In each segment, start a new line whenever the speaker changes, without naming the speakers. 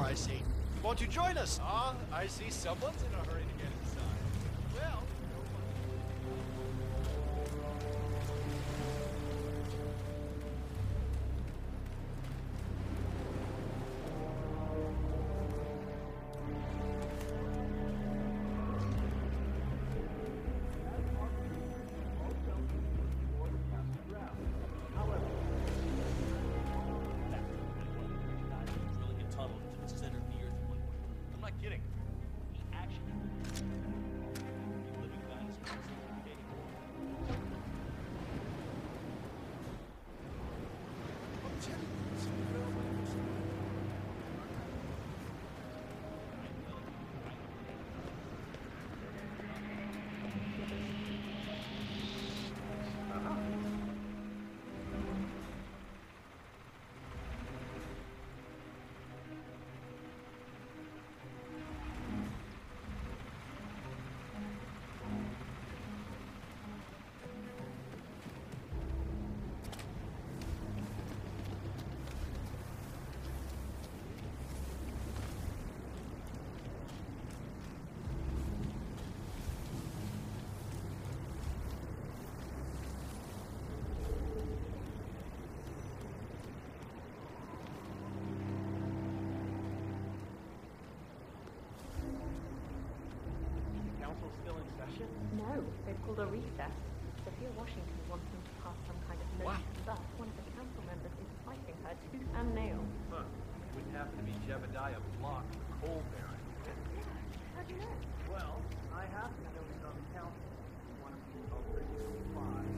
I see. Won't you join us?
Ah, I see someone's in a hurry to get inside. Well,
Still in session?
No, they've called a recess. Sophia Washington wants them to pass some kind of motion, but one of the council members is fighting her tooth and nail.
Huh. It would have to be Jebediah Block, coal baron.
How do you know?
Well, I have to know he's on the council. One of the original five.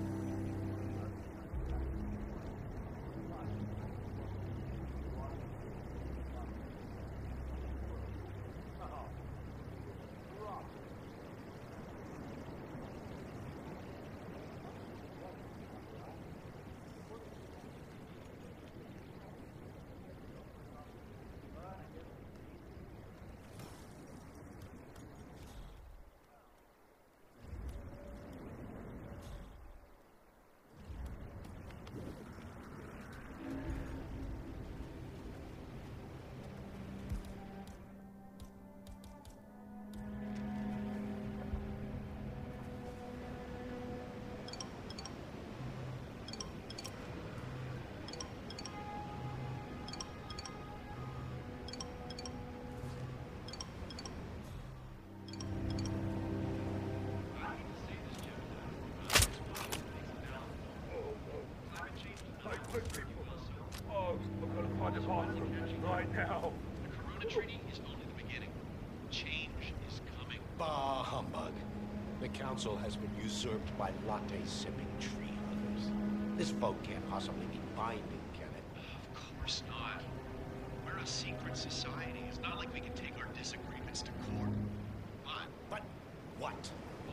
Right now.
The Corona Treaty is only the beginning. Change is coming.
Bah, humbug. The council has been usurped by latte-sipping tree huggers. This vote can't possibly be binding, can it?
Of course not. We're a secret society. It's not like we can take our disagreements to court.
But what?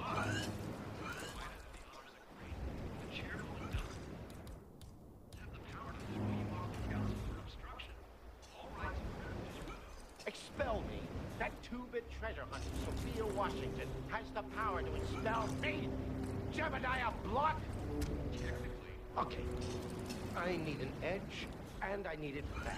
The chairman would have done it. Have the power to throw you off the council for obstruction. All rights are
Expel me? That two-bit treasure hunter, Sophia Washington, has the power to expel me? Jebediah Block?
technically.
Okay. I need an edge, and I need it fast.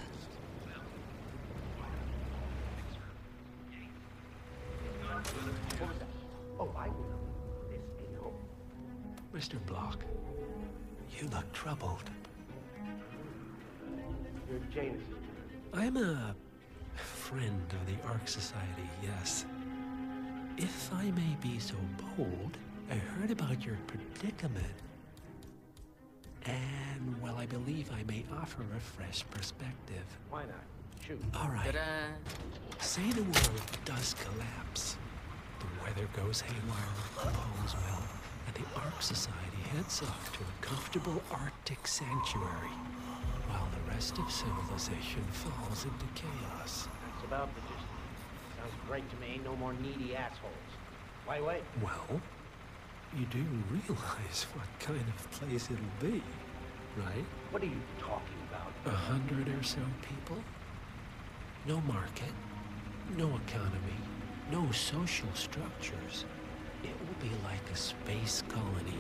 What was that? Oh, I will. This ain't home.
Mr. Block, you look troubled.
You're Jameson.
I'm a friend of the Ark Society, yes. If I may be so bold, I heard about your predicament. And, well, I believe I may offer a fresh perspective.
Why not? Shoot.
All right. Say the world does collapse. The weather goes haywire, the poems melt, and the Ark Society heads off to a comfortable Arctic sanctuary, while the rest of civilization falls into chaos.
That's about the gist. Sounds great to me. No more needy assholes. Why wait?
Well, you do realize what kind of place it'll be, right?
What are you talking about?
100 or so people? No market, no economy, no social structures. It will be like a space colony.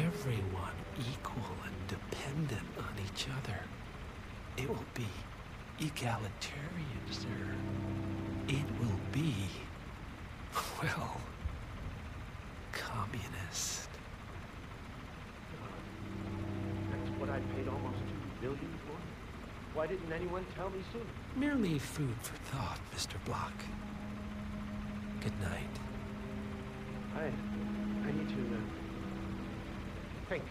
Everyone equal and dependent on each other. It will be egalitarian, sir. It will be, well, communist.
That's what I paid almost $2 billion for? Why didn't anyone tell me sooner?
Merely food for thought, Mr. Block. Good night.
I need to, think.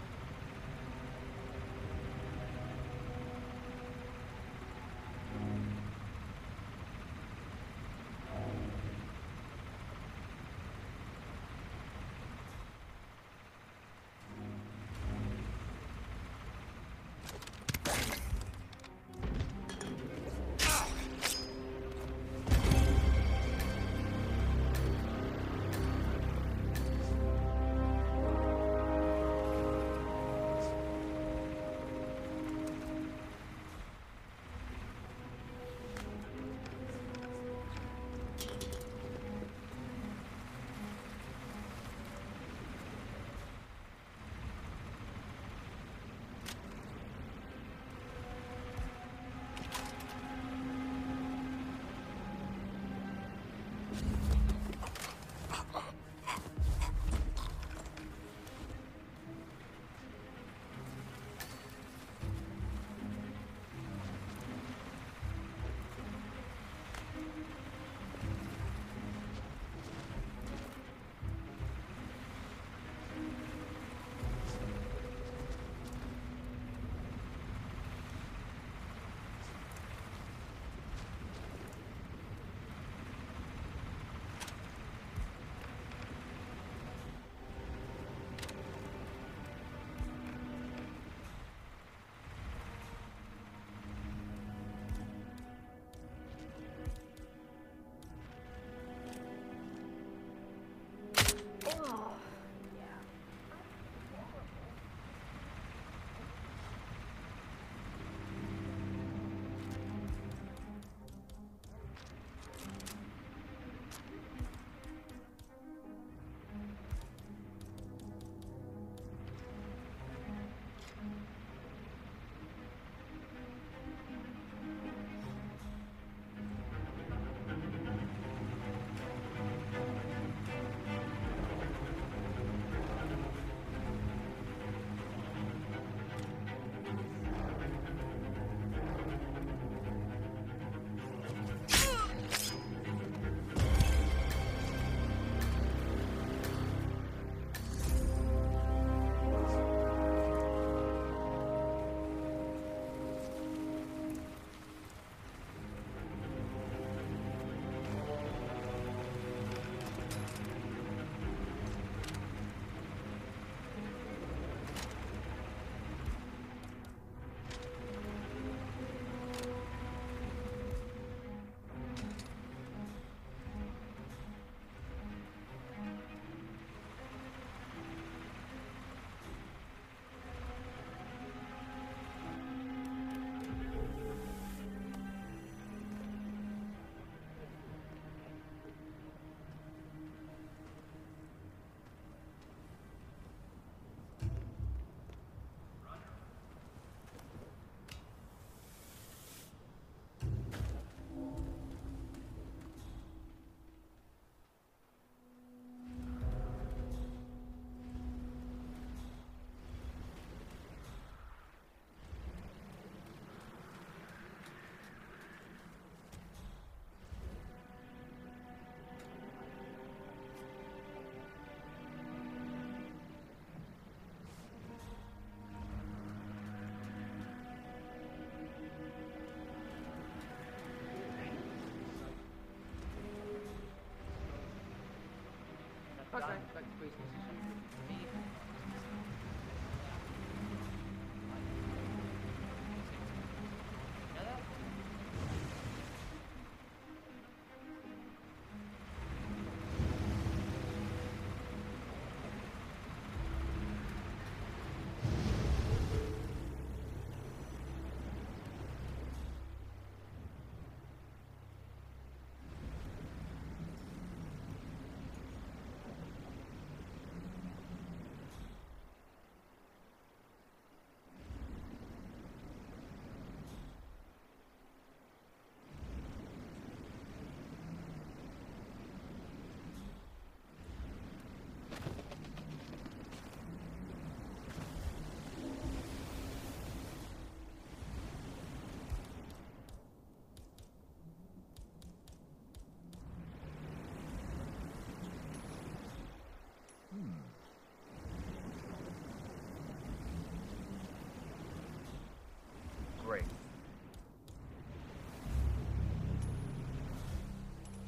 Okay, back to business as usual.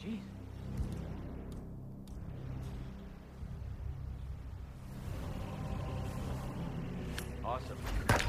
Jeez.
Awesome.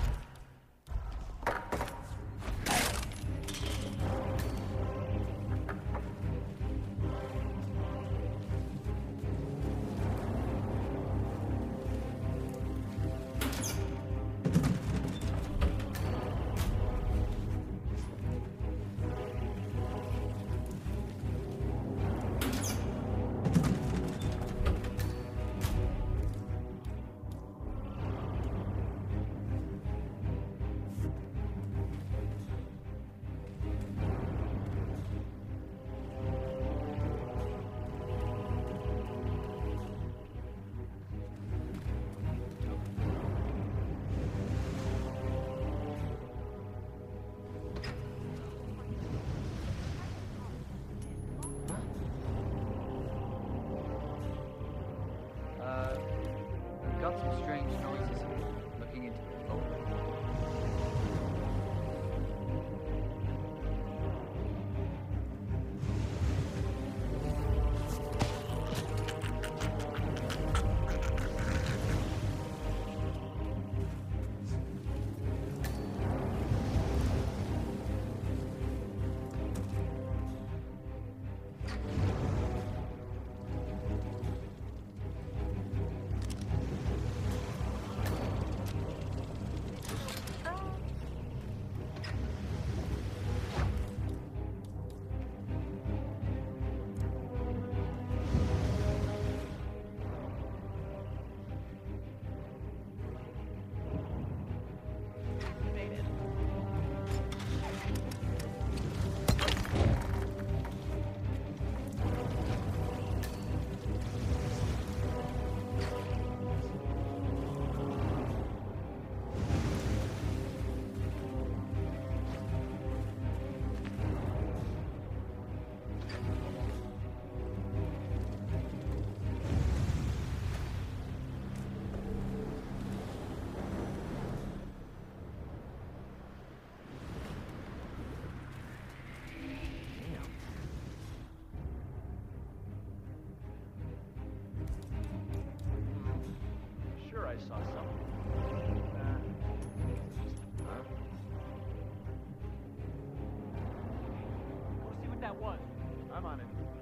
We've got some strange noises here. Looking into it. Over.
Sure, I saw something. Go see what that was. I'm on it.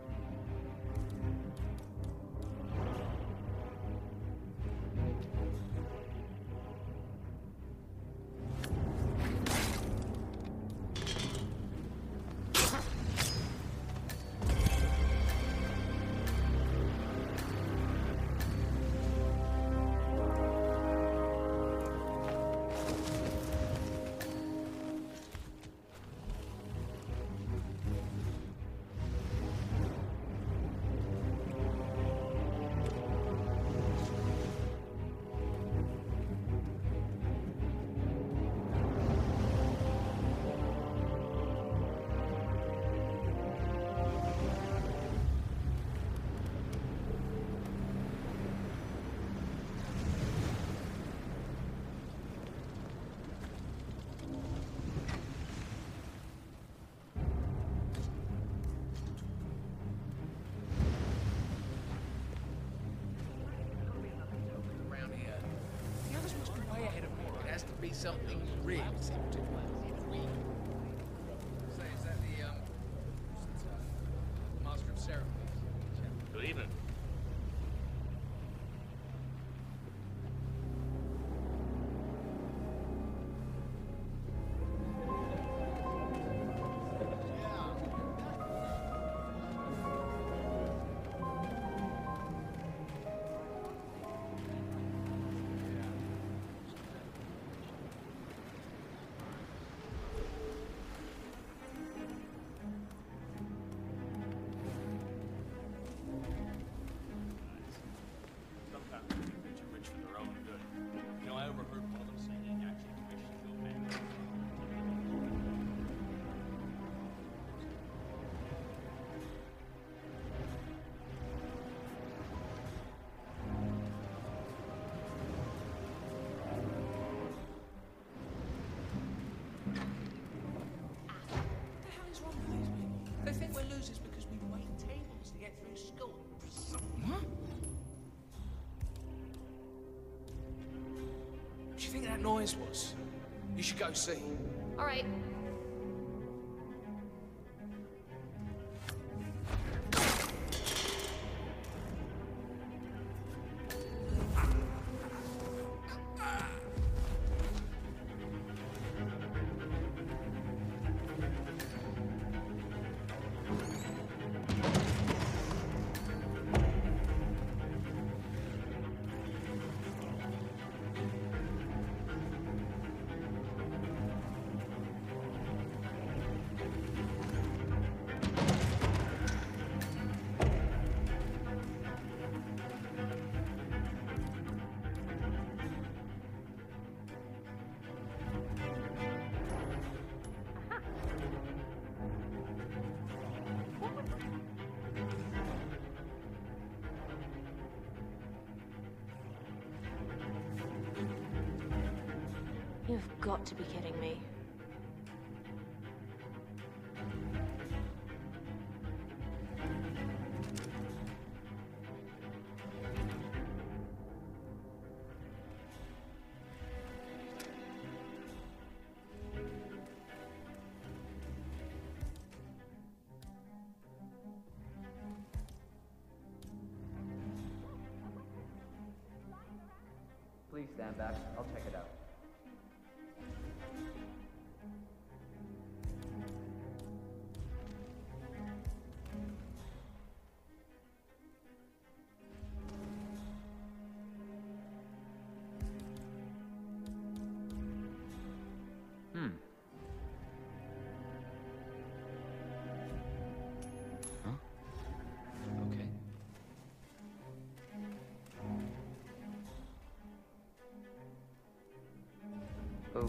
Around here. The others must be way ahead of me. It has to be something really secretive. Say, is that the Master of Ceremonies?
Good evening.
Sometimes they think they're too rich for their own good. You know, I overheard one of them say they actually commissioned Phil Banks.
What the hell is wrong with these people? They think we're losers because we wait 10 get through school. What? What do you think that noise was? You should go see.
All right. You've got to be kidding me.
Please stand back. I'll check it out.
Okay.
Oh.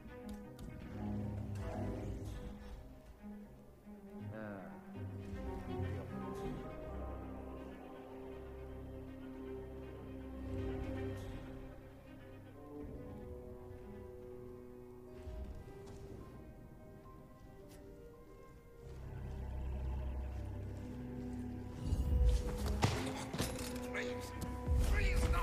Please. Please, no.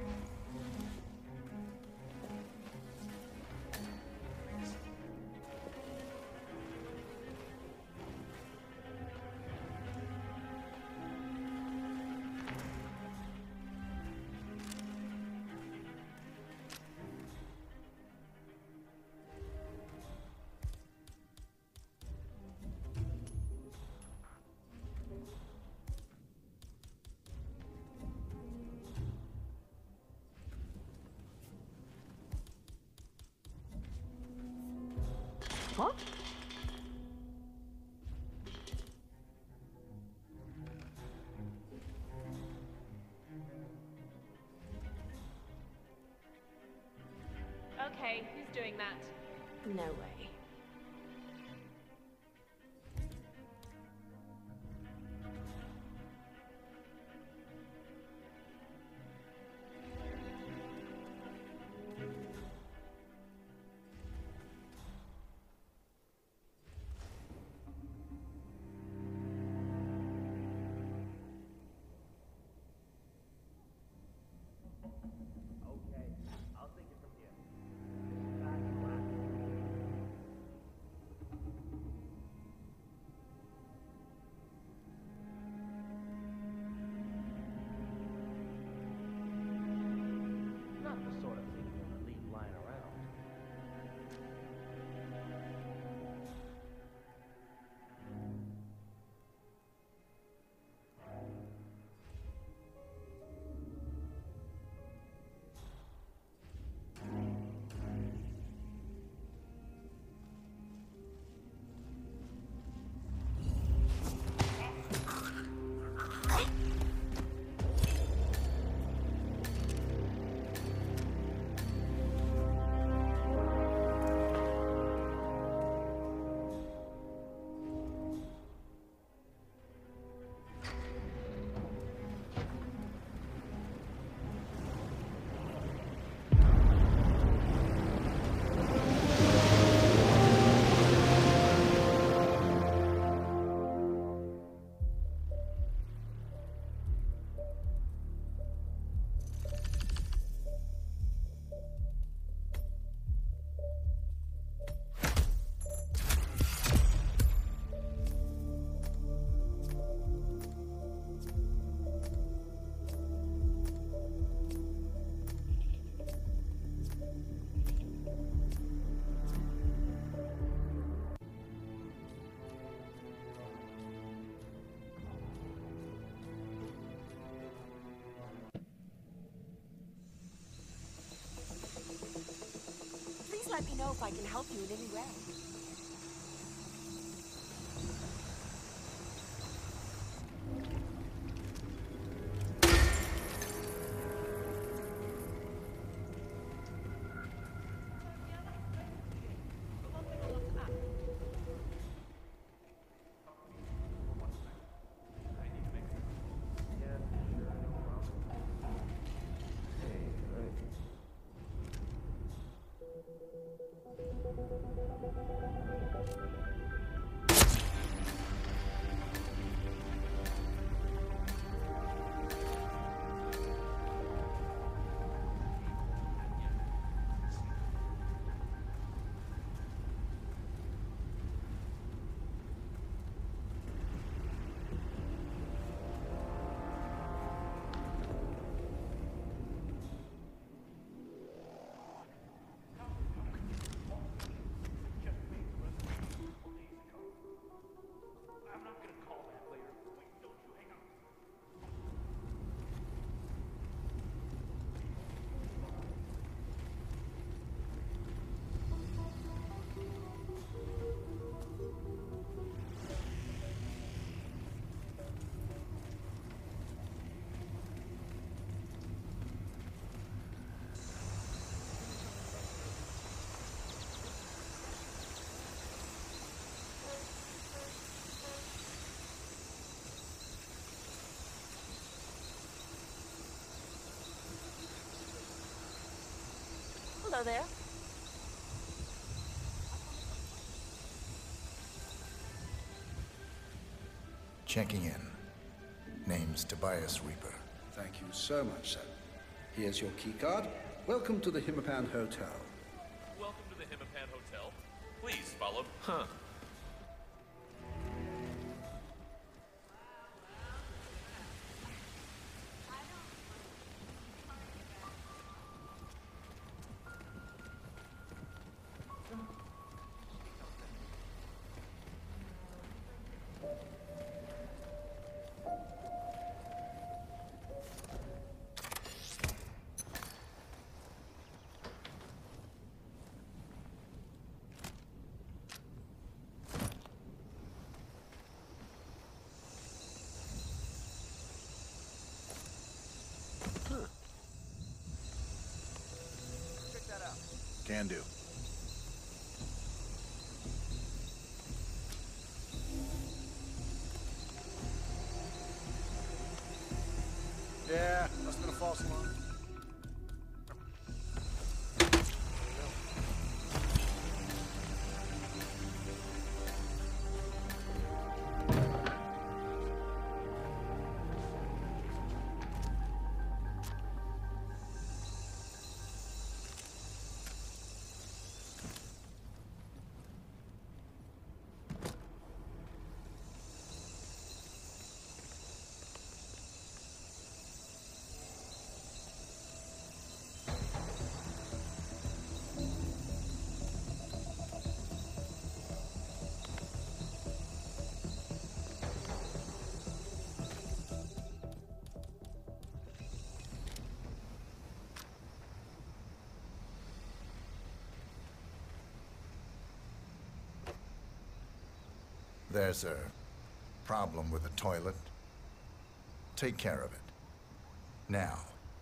What? Okay, who's doing that? No way.
Okay, I'll take it from here. Back left.
let me know if I can help you in any way.
Hello there.
Checking in. Name's Tobias Reaper.
Thank you so much, sir. Here's your keycard. Welcome to the Himmerpan Hotel.
Welcome to the Himmerpan Hotel. Please follow. Huh.
Can do.
Yeah, must have been a false alarm.
There's a problem with the toilet. Take care of it. Now.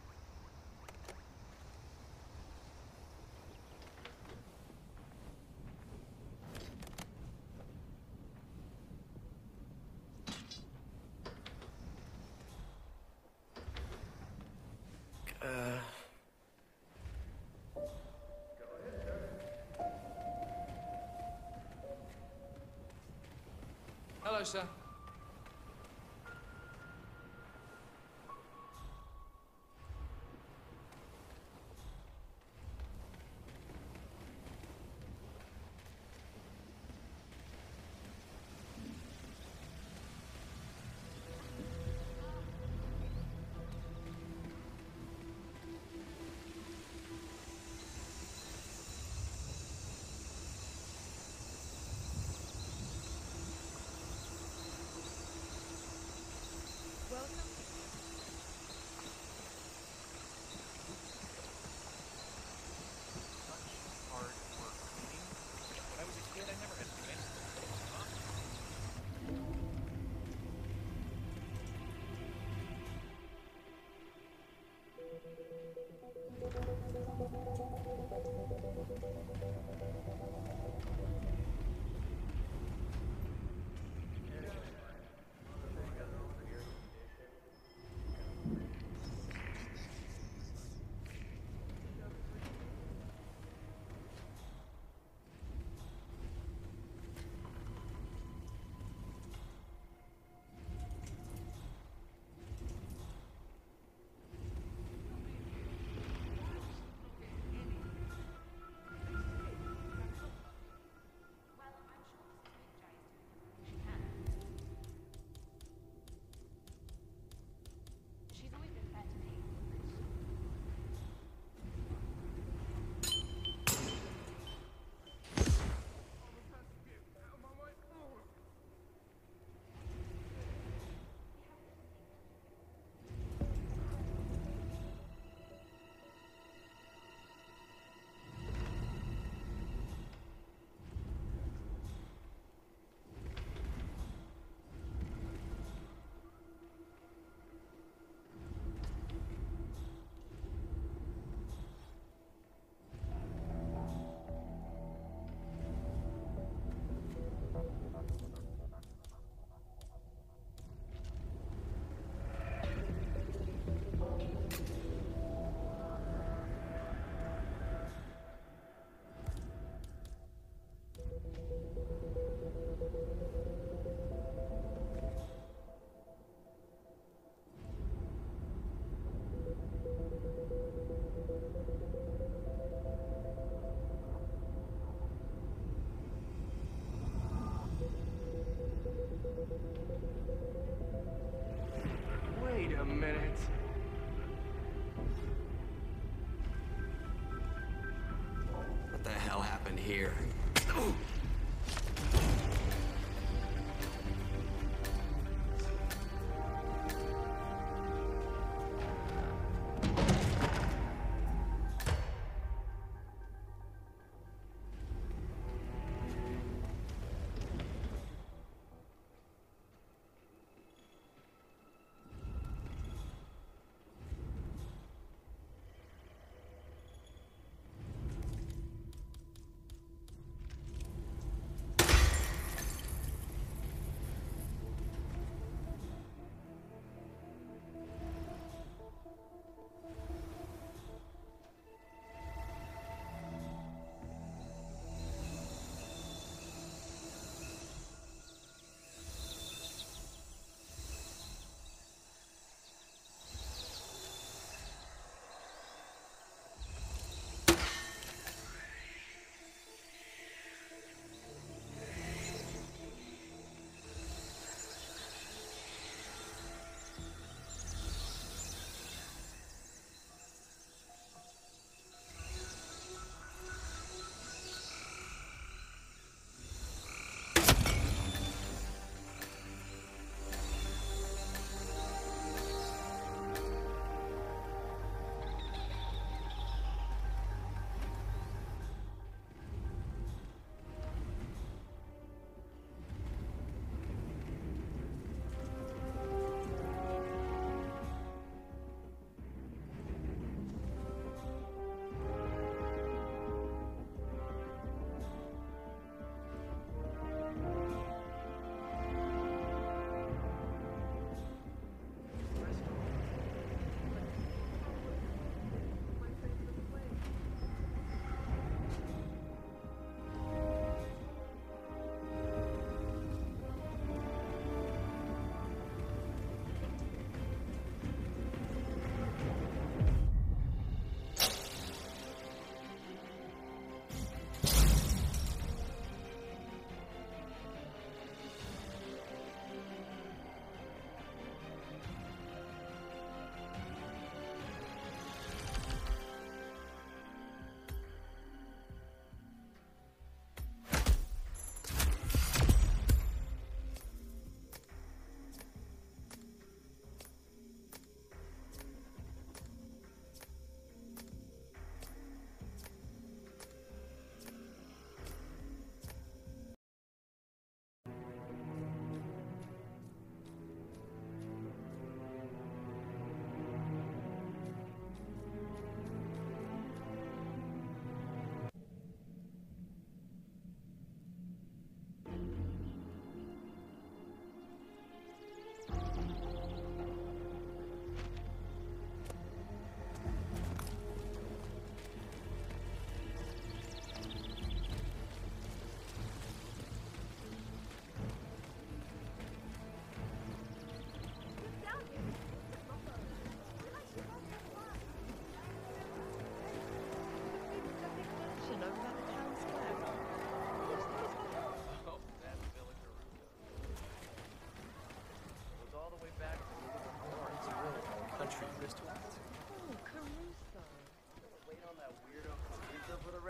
Hello, sir.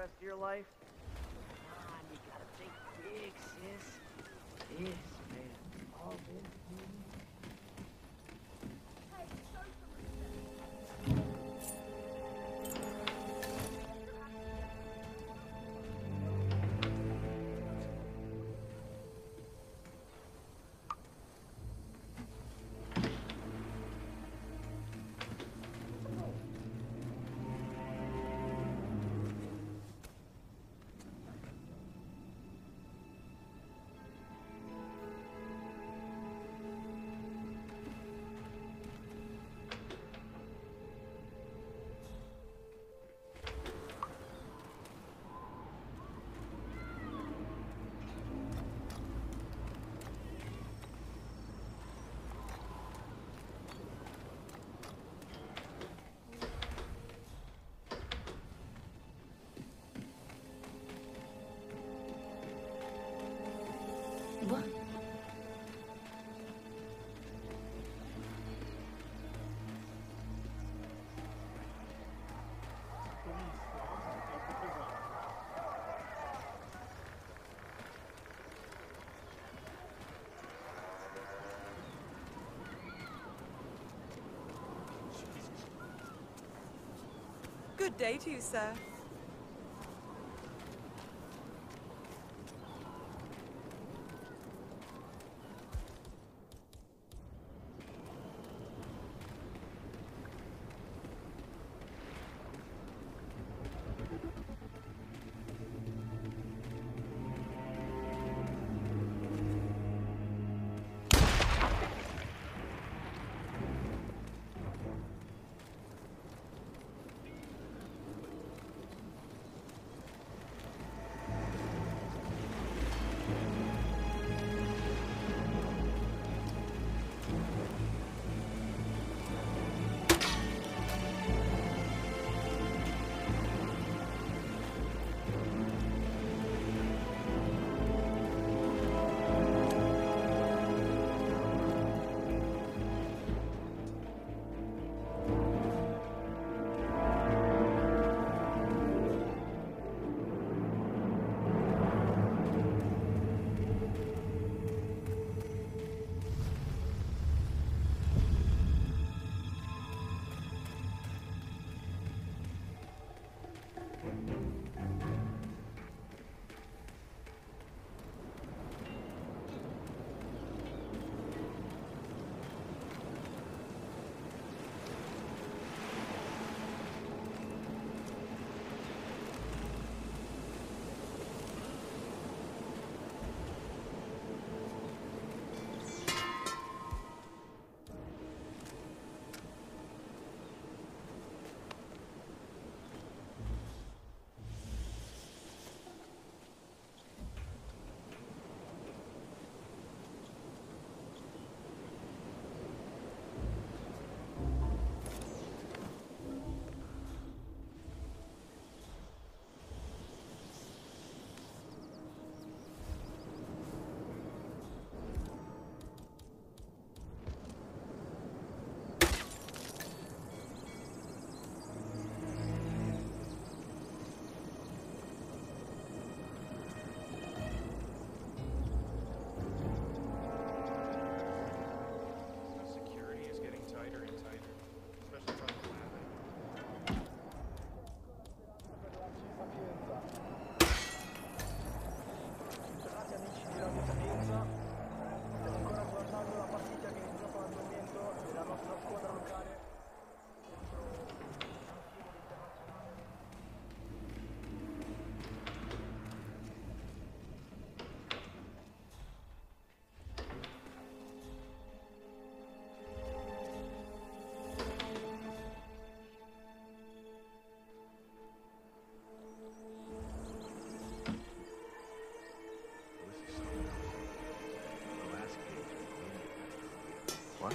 rest of your life? Come on, you gotta think big, sis. This, man, all this.
What?
Good day to you, sir.
What?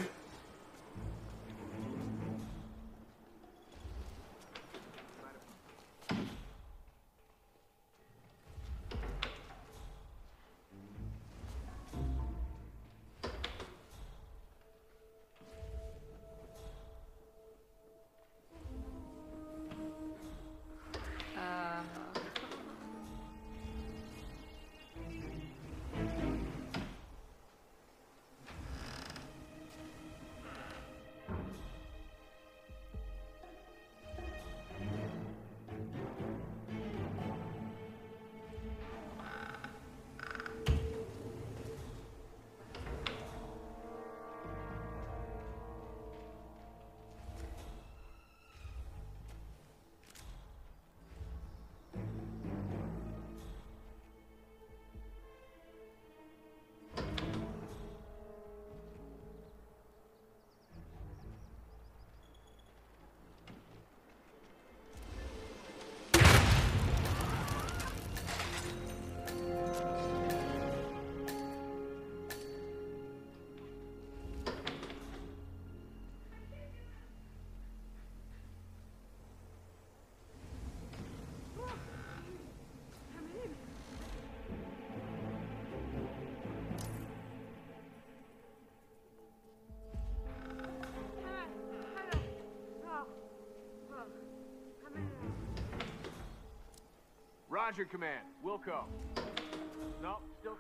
Roger, Command. Wilco. No, still...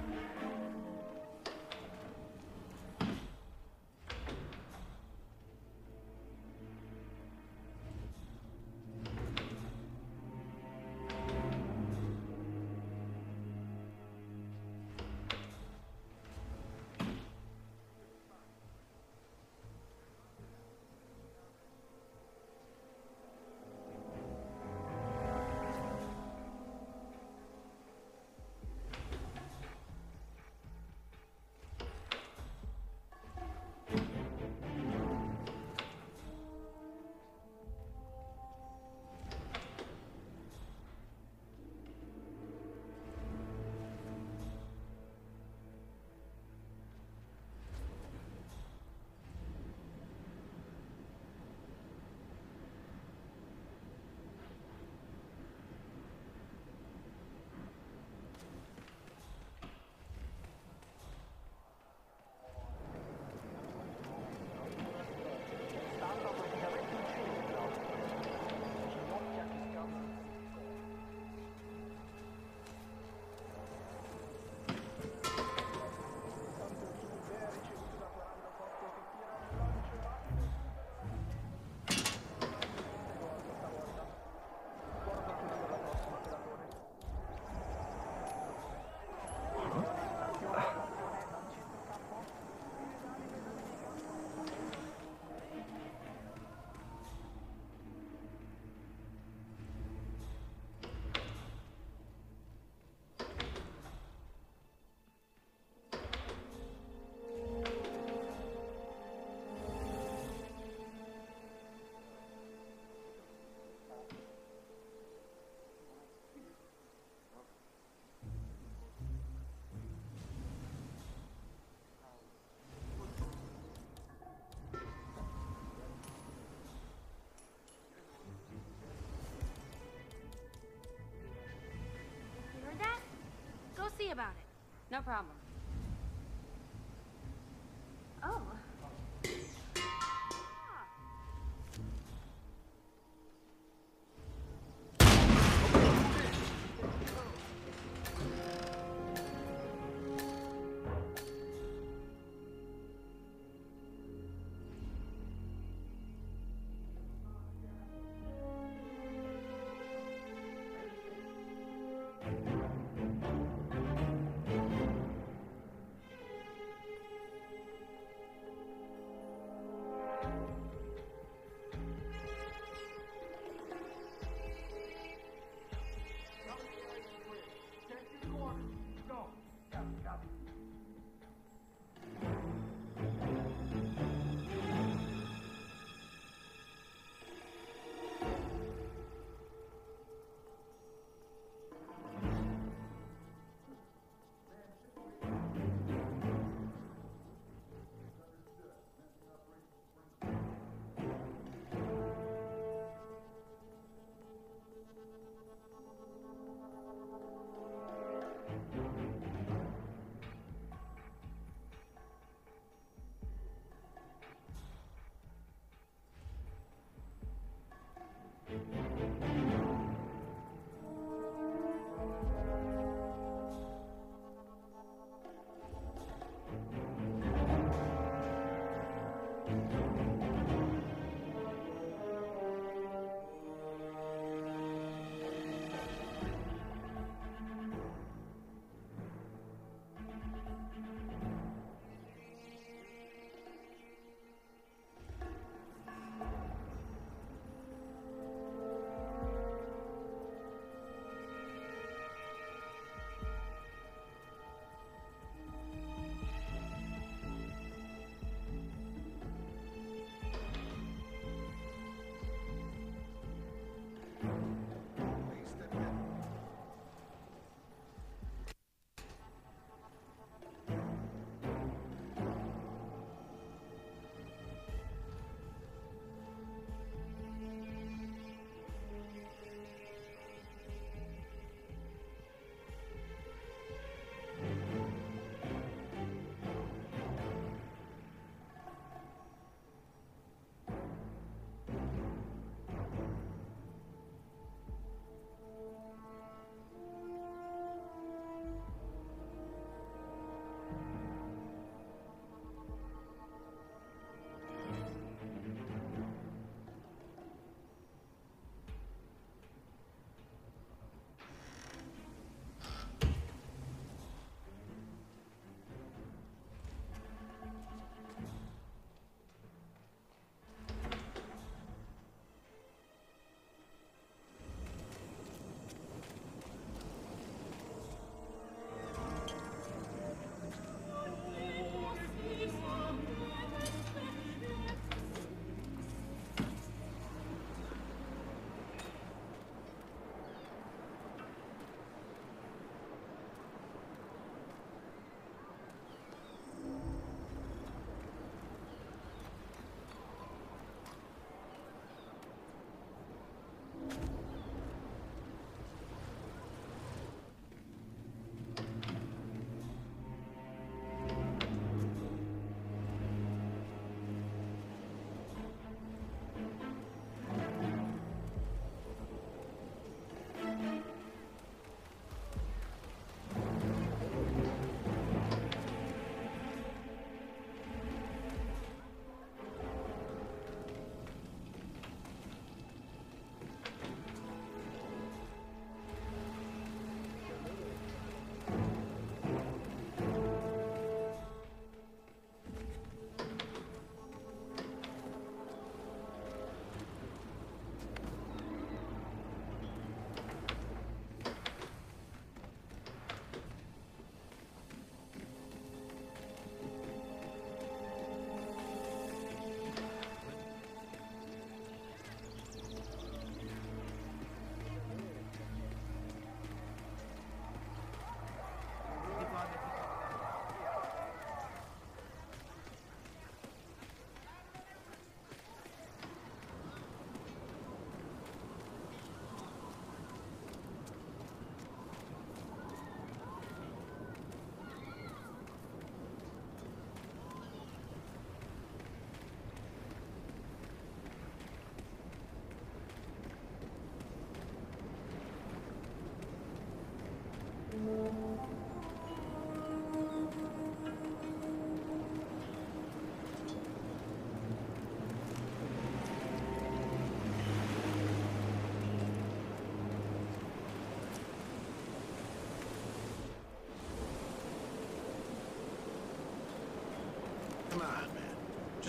See about it. No problem. Oh.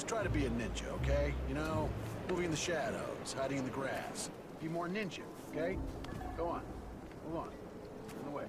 try to be a ninja, okay? You know, moving in the shadows, hiding in the grass. Be more ninja, okay? Go on. Move on. In the way.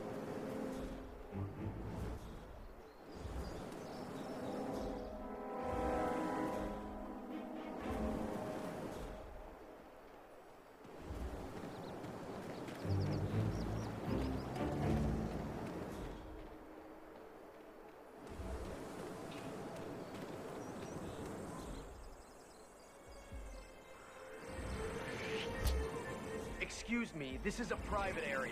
Excuse me, this is a private area.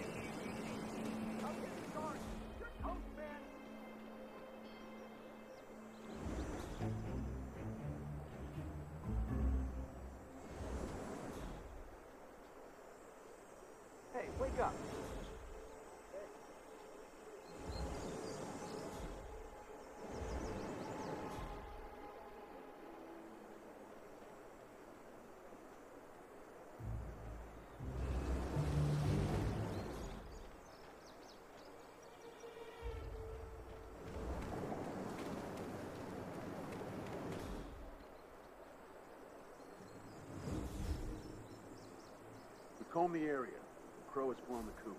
Hey, wake up.
Comb the area. Crow has blown the coop.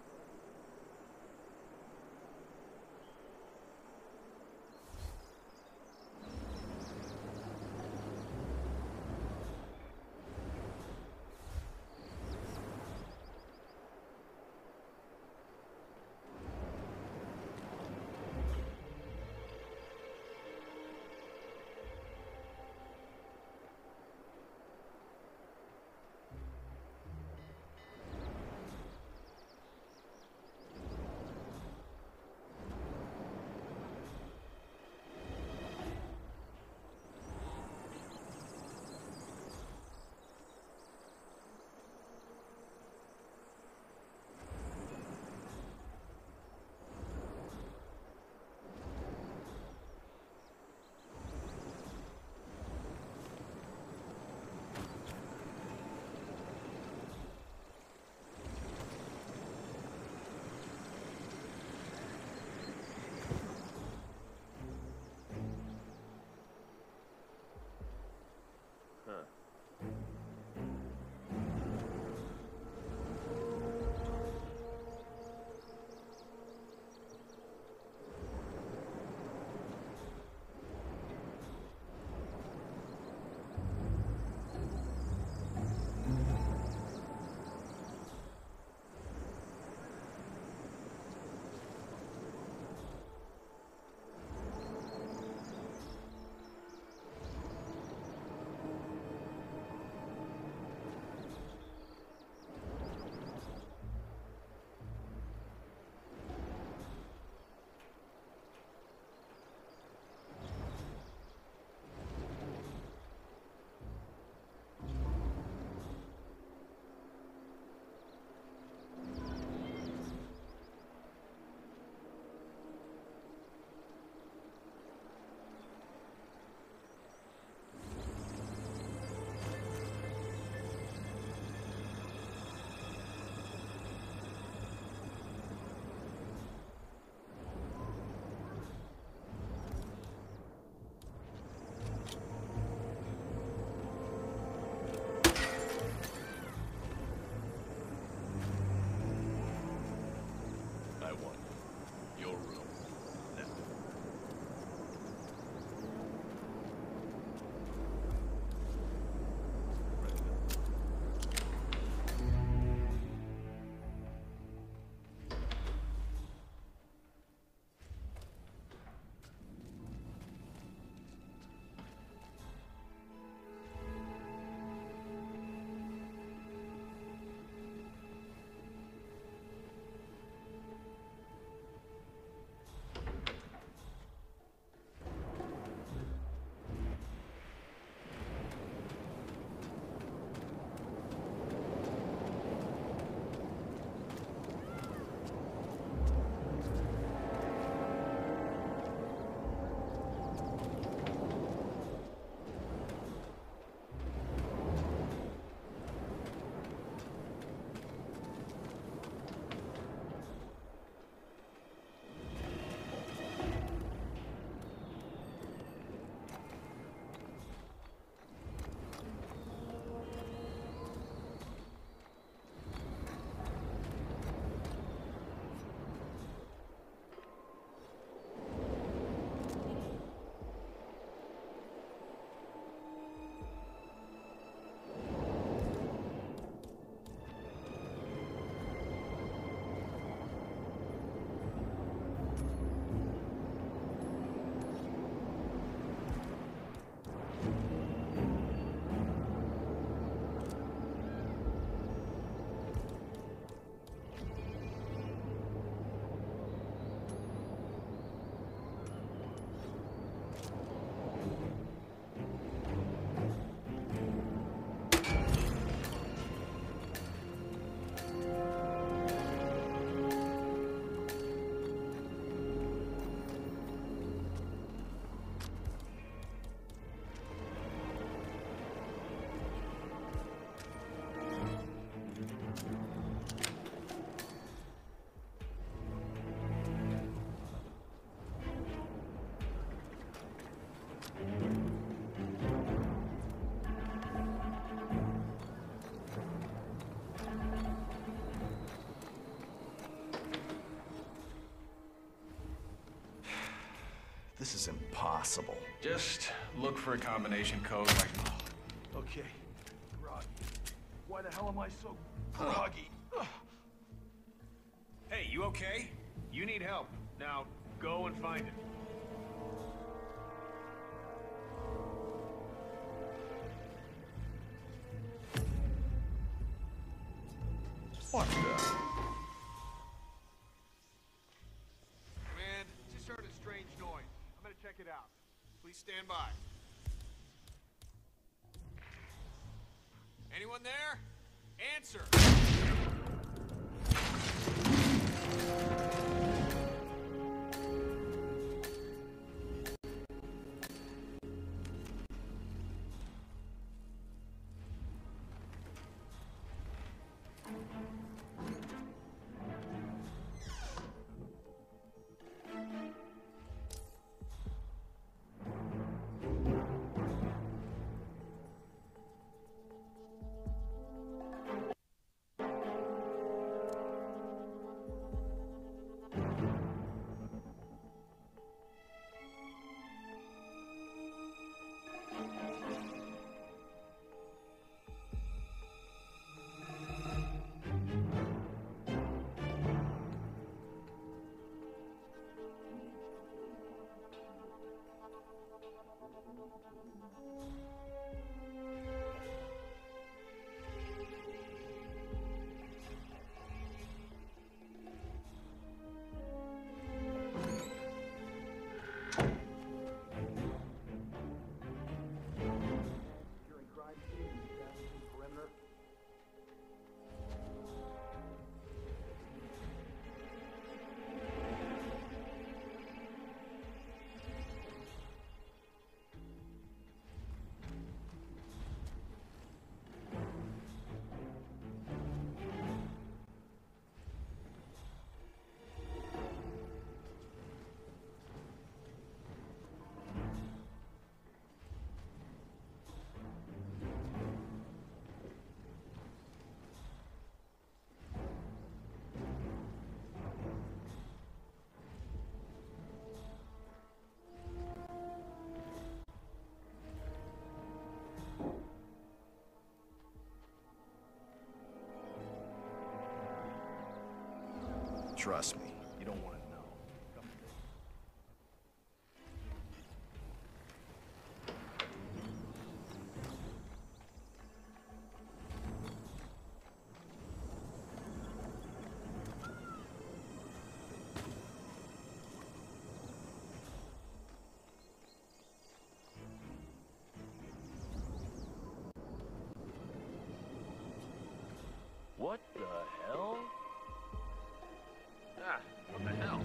This is impossible.
Just look for a combination code like...
Okay. Groggy. Why the hell am I so groggy?
Hey, you okay? You need help. Now, go and find it.
What the?
Man, just heard a strange noise. I'm gonna check it out. Please stand by. Anyone there? Answer!
Trust me, you don't want to know.
What the hell? Ah, what the hell?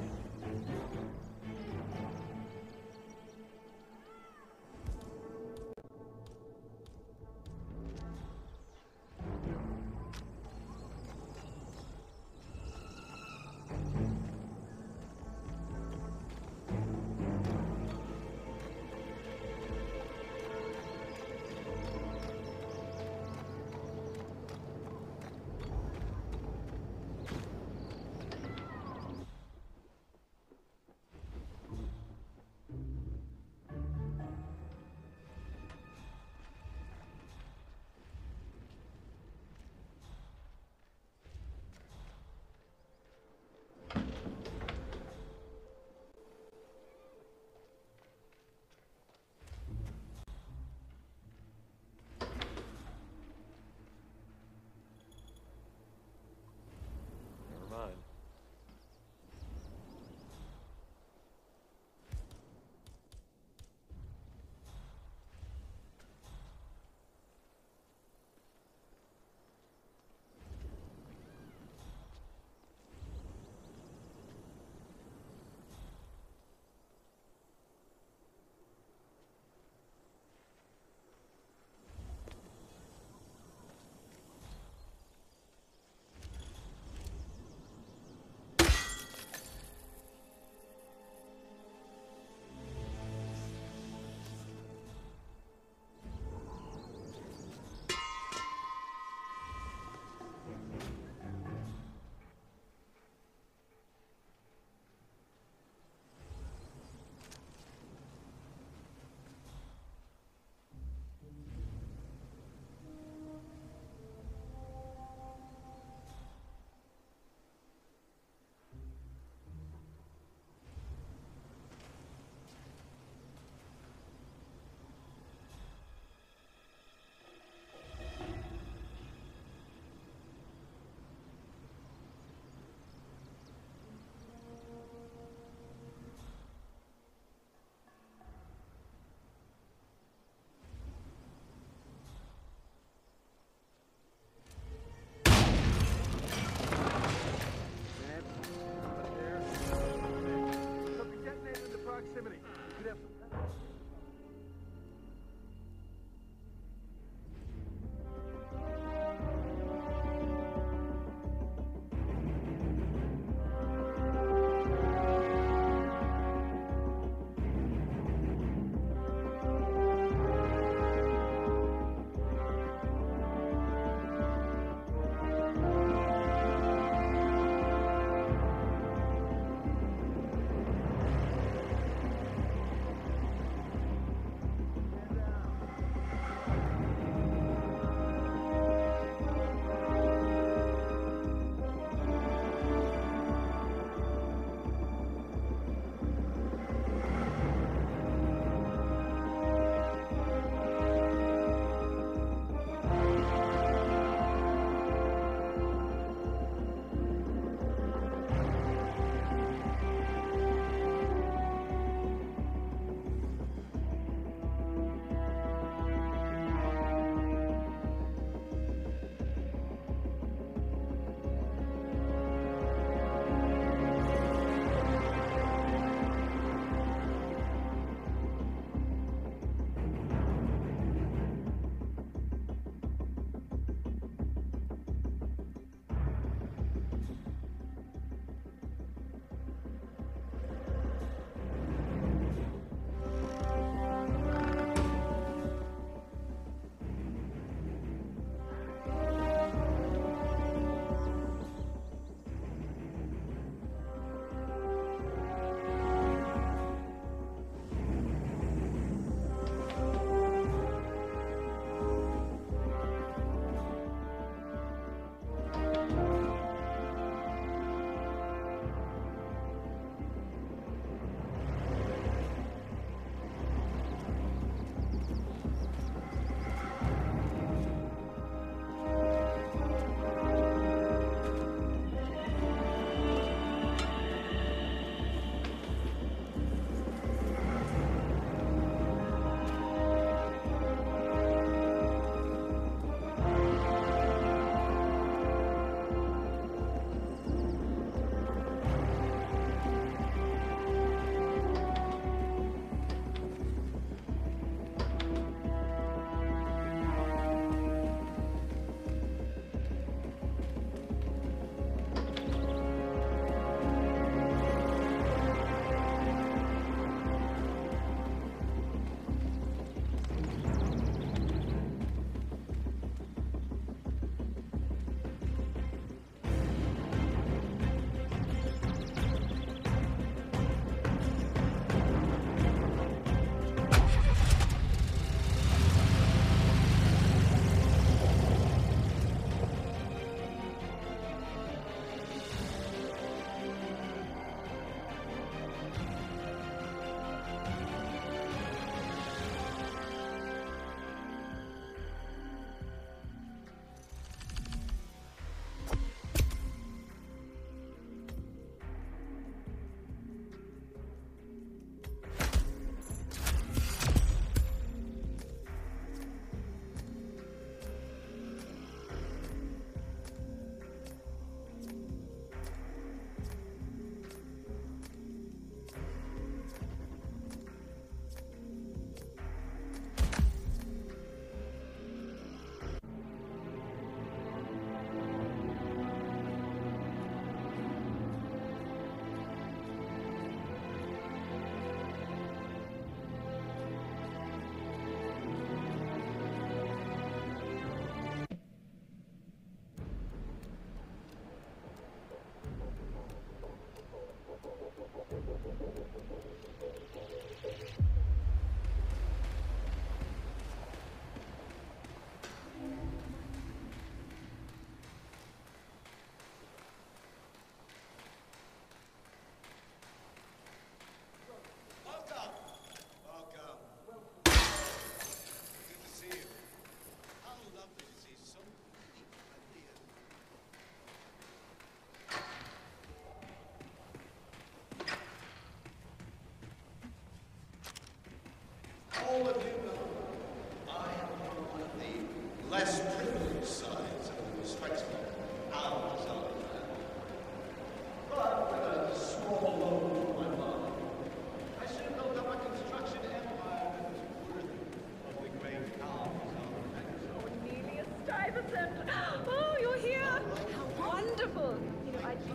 less privileged sides of the respectable Al-Azhar family. But with a small loan from my mom, I should have built up a construction empire that was worthy of the great Al-Azhar.
Cornelius Stuyvesant! Oh, you're here! How wonderful! You know, I just...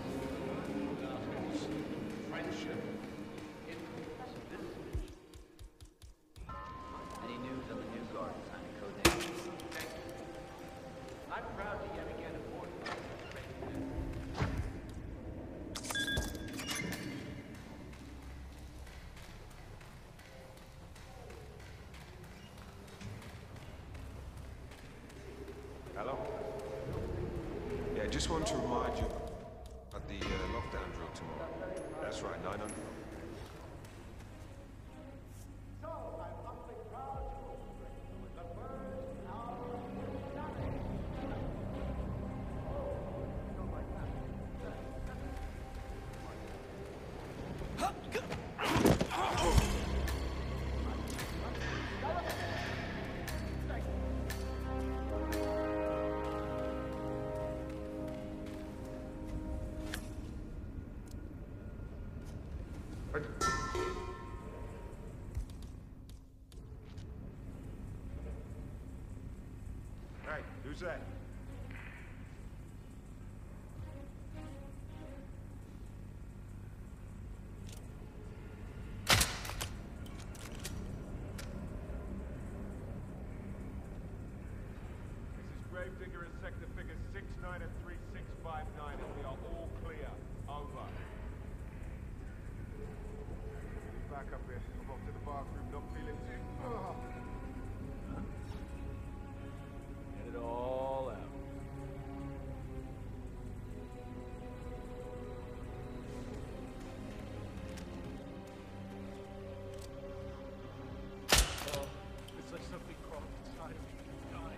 Friendship.
Any news on the new guard signing code name? I'm proud to yet again afford
Hello? Yeah, just want to remind you about the lockdown drill tomorrow. That's right, 900. Hey, who's that?
This is Gravedigger at sector figures 69 and 3659, and we are all clear. Over. Back up here. I'm off to the bathroom, not feeling too... Oh.
Get it all out.
Oh, it's like something crawled inside of me. Died.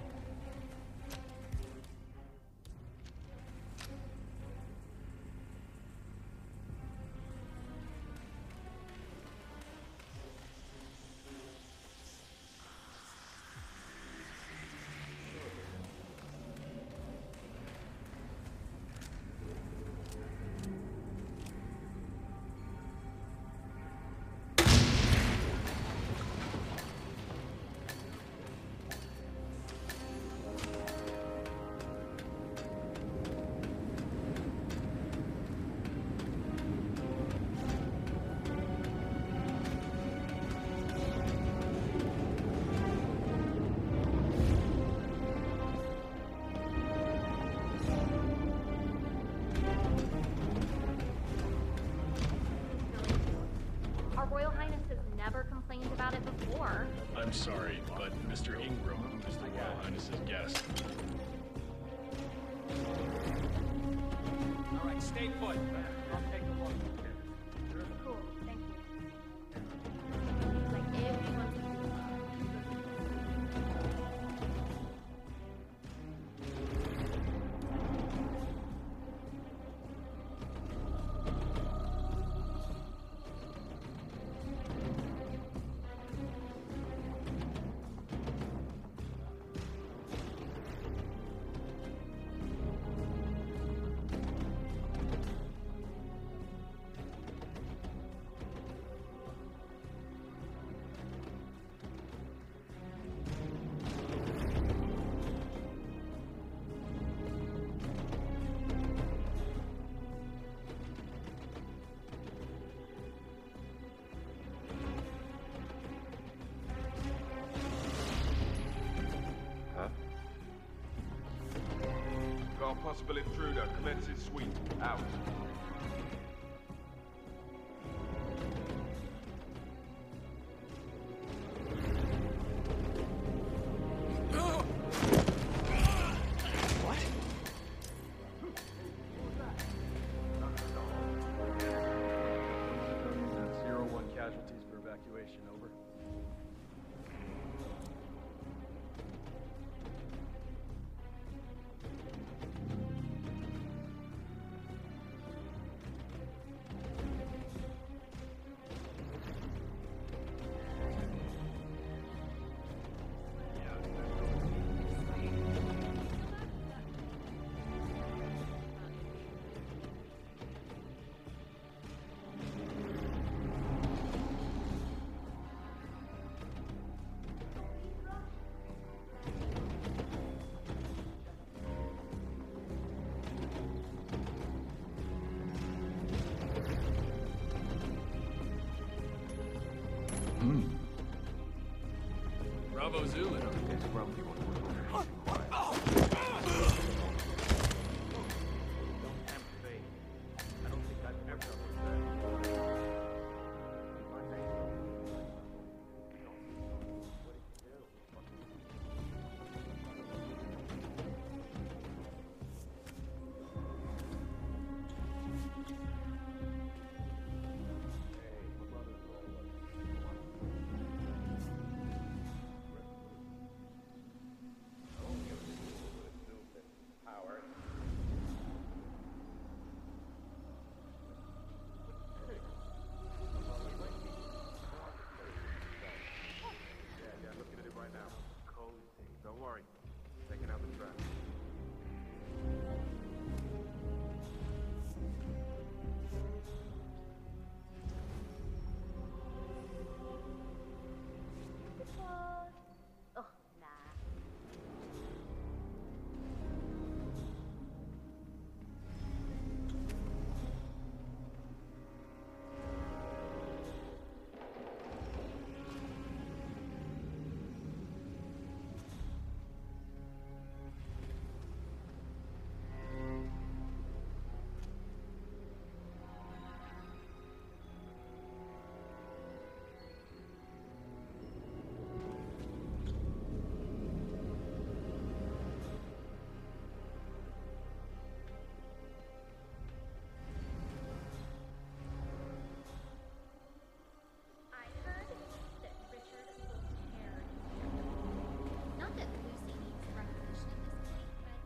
Our Royal Highness has never complained about it before.
I'm sorry, but Mr. Ingram is the Royal Highness's guest.
All right, stay put. I'll take a look.
Cool, thank you. Like everyone.
Got a possible intruder. Commencing sweep. Out.
What?
Civilians at 0-1 casualties for evacuation, over.
Bravo Zulu.
There's a problem you want to I don't think I've ever looked at my name. Don't worry. Taking out the trash.
Oh, nah.
Not that Lucy needs recognition at this point, but...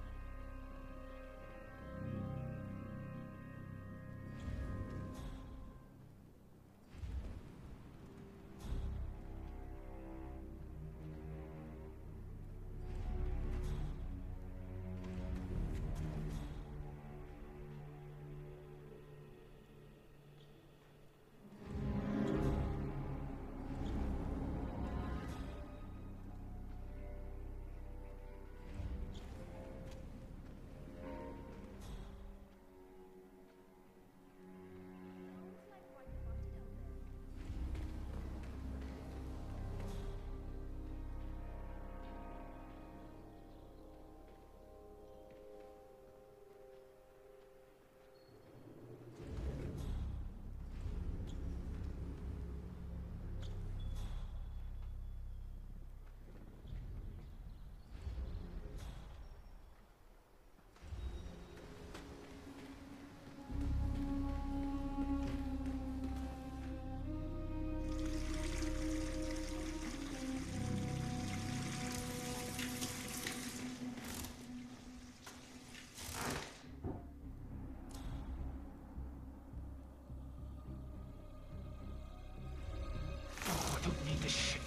I don't need this shit.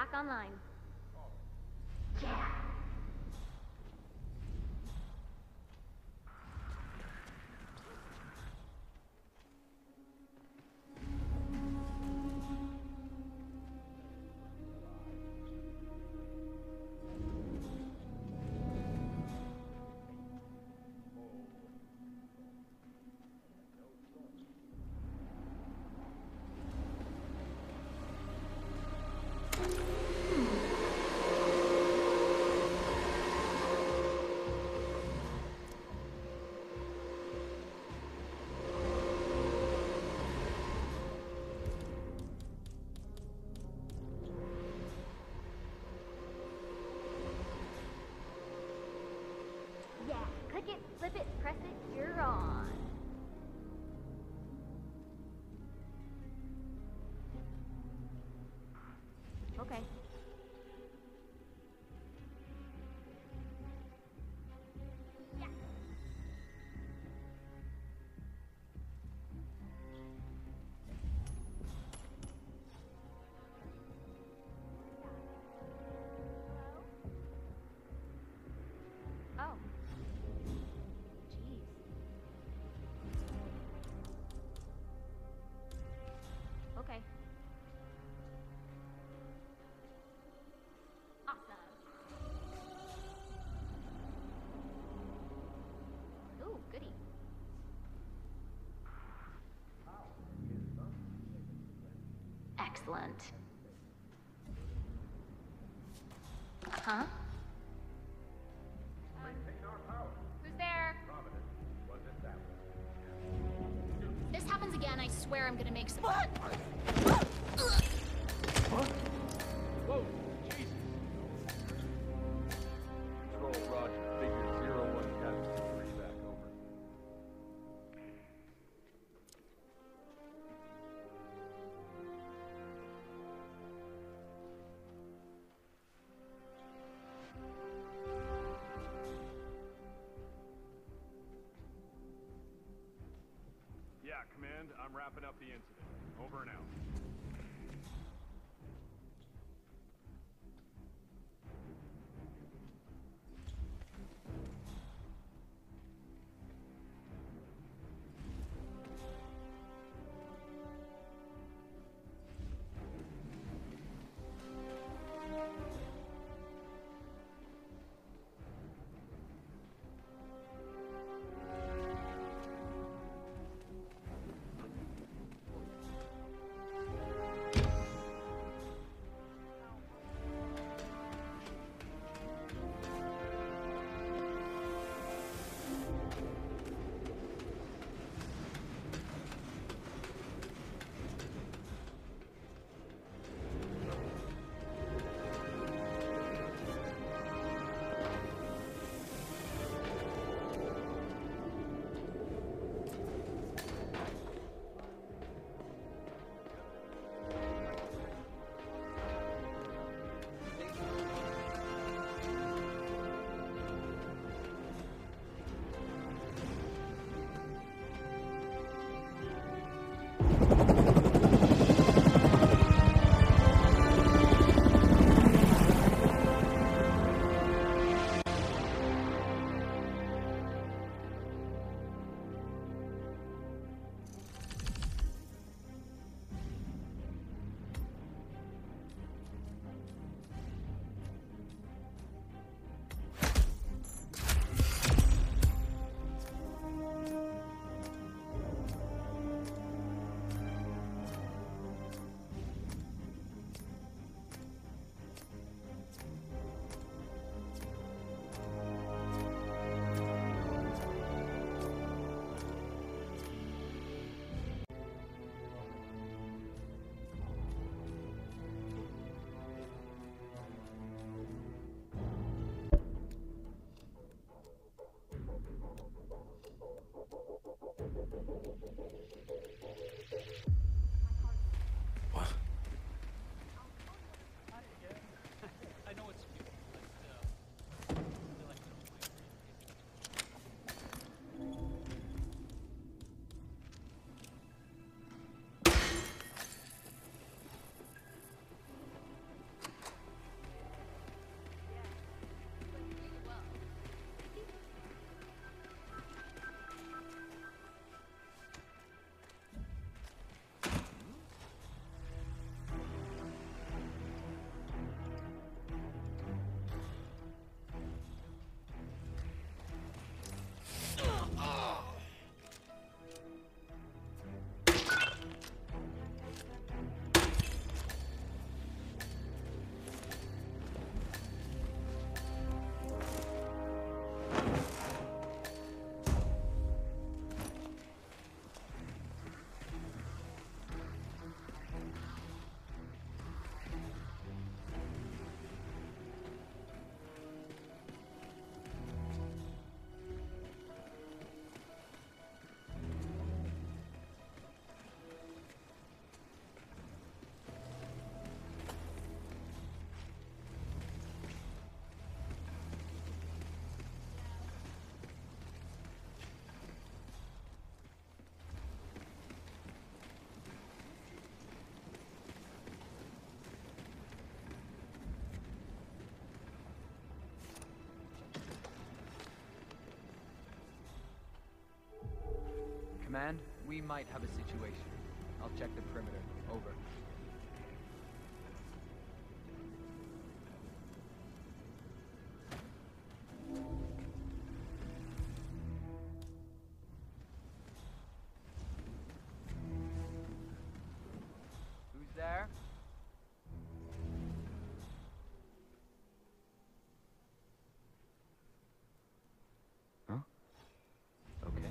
back online. Yeah. Yeah, click it, flip it, press it, you're on. Okay. Yeah. Oh. Jeez. Okay. Awesome. Ooh, goody. Excellent. Huh? Who's there? This happens again, I swear I'm gonna make some.
What? Whoa, Jesus. Control, Roger. Figure 01 Captain 3 back, over. Yeah, Command, I'm wrapping up the incident. Over and out.
Command, we might have a situation. I'll check the perimeter. Over. Who's there? Huh? Okay.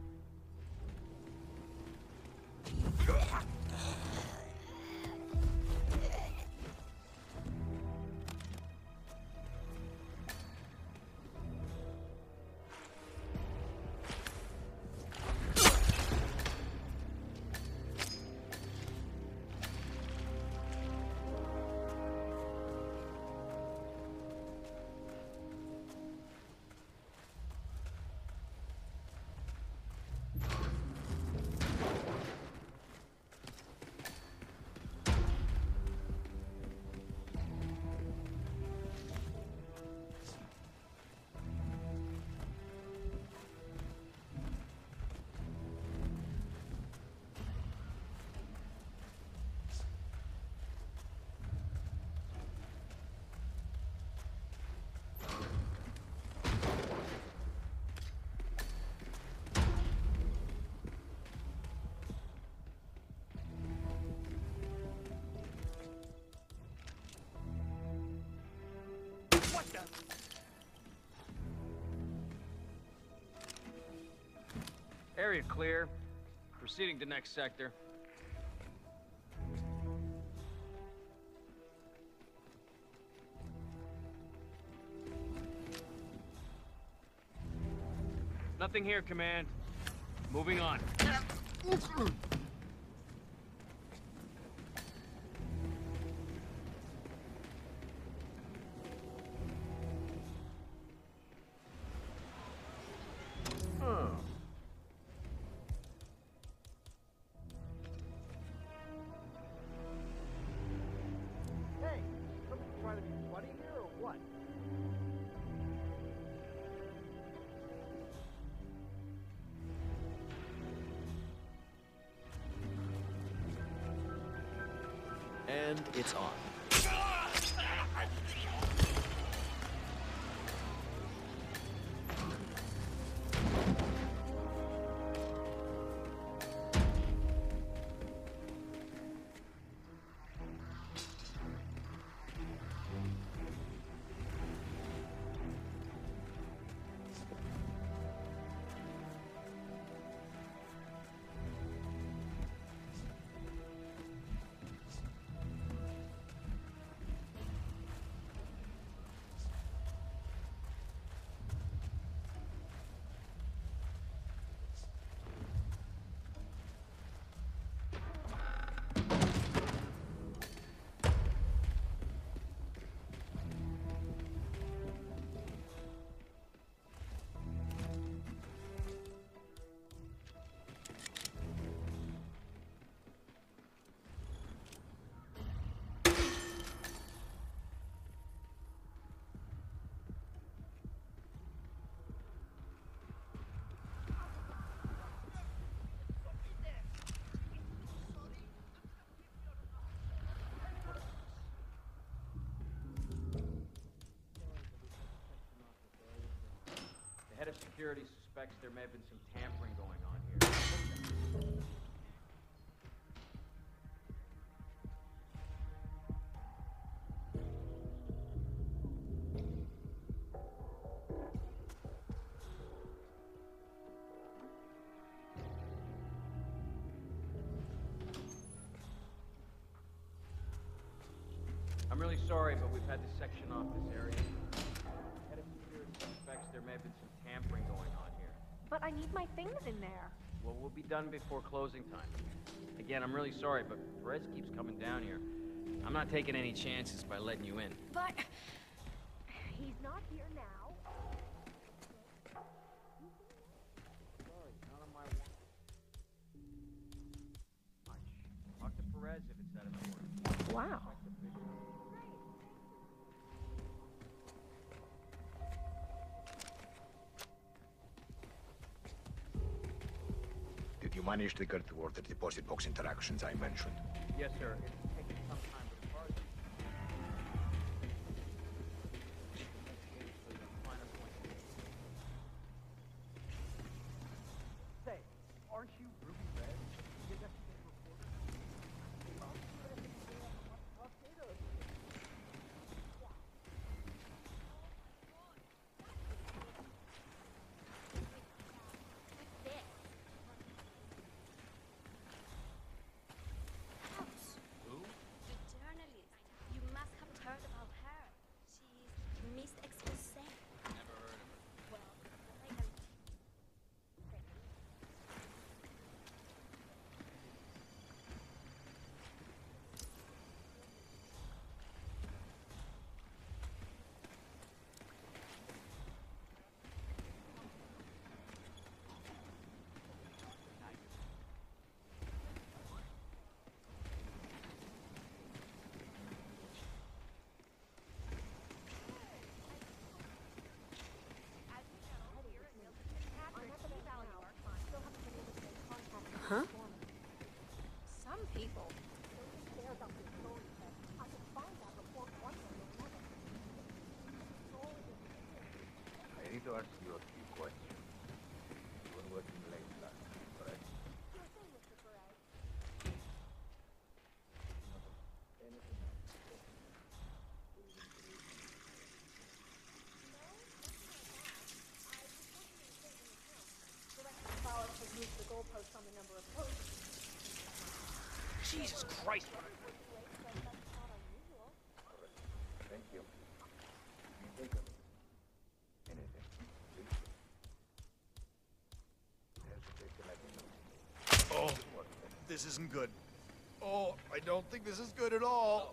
Area clear. Proceeding to next sector. Nothing here, Command. Moving on.
Hey, something trying to be funny here or what?
And it's on.
The head of security suspects there may have been some tampering going on here. I'm really sorry, but we've had to section off this area. Head of security suspects there may have been some tampering going on here.
But I need my things in there.
Well, we'll be done before closing time. Again, I'm really sorry, but Perez keeps coming down here. I'm not taking any chances by letting you in.
But he's not here now.
Sorry, not on my watch. Talk to Perez if it's that important.
Wow.
Did you
managed to get toward the deposit box interactions I mentioned?
Yes, sir. It's taken some time, but as far as...
Say, aren't you Ruby Red? You're just a reporter.
Who? The journalist. You must have heard about her. She's Miss Expose.
Never heard of her.
Well, I can...
Huh?
Some people.
I need to ask you a few questions. You were working late last night, correct? Anything else?
Jesus Christ!
Thank you. Take a anything, please. Hesitate to let me know.
Oh, this isn't good. Oh, I don't think this is good at all.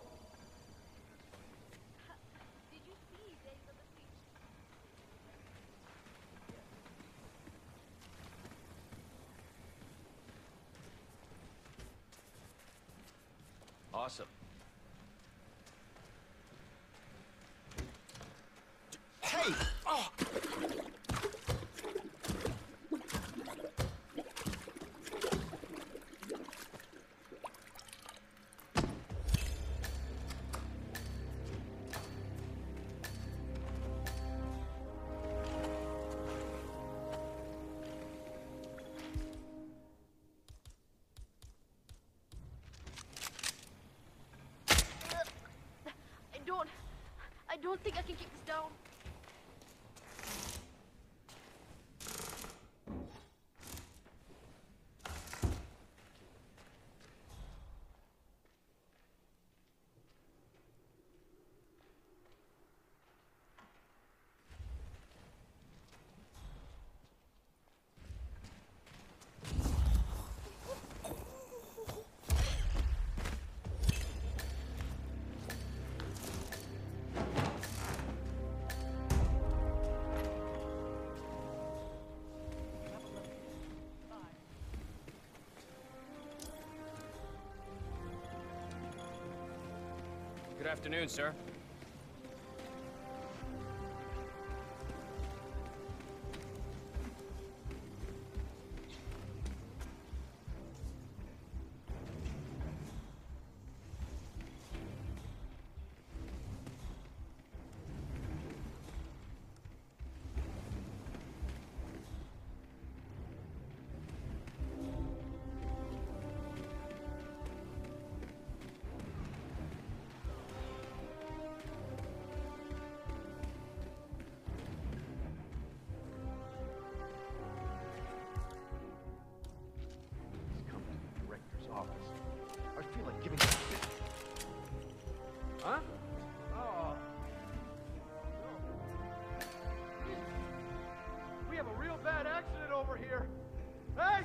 Did you see Days of the Beach?
Awesome.
Hey! Oh!
I don't think I can keep this down.
Good afternoon, sir.
I feel like giving up.
Huh?
Oh. We have a real bad accident over here. Hey!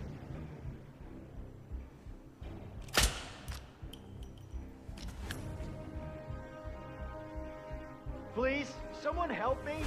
Please, someone help me?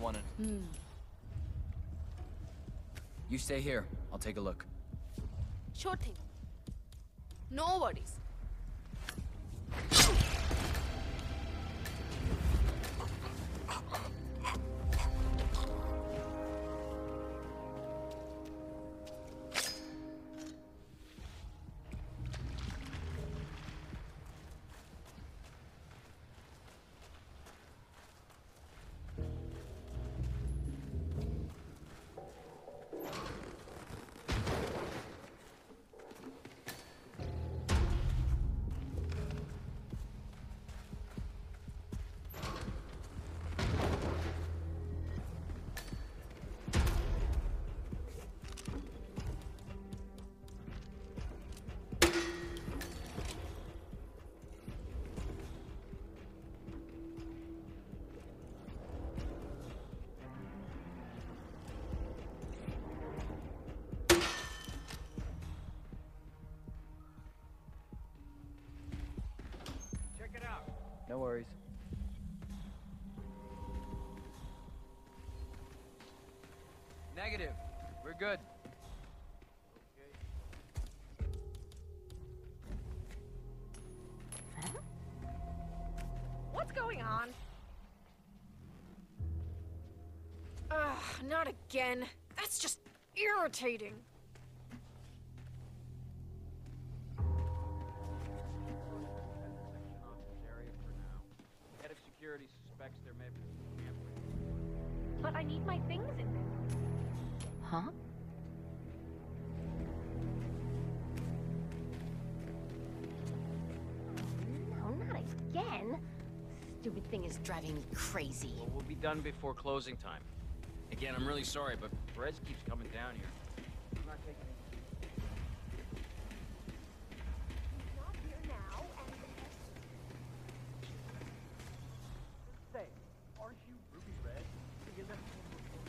wanted. You stay here. I'll take a look.
Sure thing. No worries.
No worries. Negative. We're good.
What's going on? Ugh, not again. That's just irritating.
Head of security suspects there may be some tampering.
But I need my things in there.
Huh?
No, not again. Stupid thing is driving me crazy.
Well, we'll be done before closing time. Again, I'm really sorry, but Perez keeps coming down here. I'm not taking any.
He's not here now, and...
Say, aren't you Ruby Red? You left me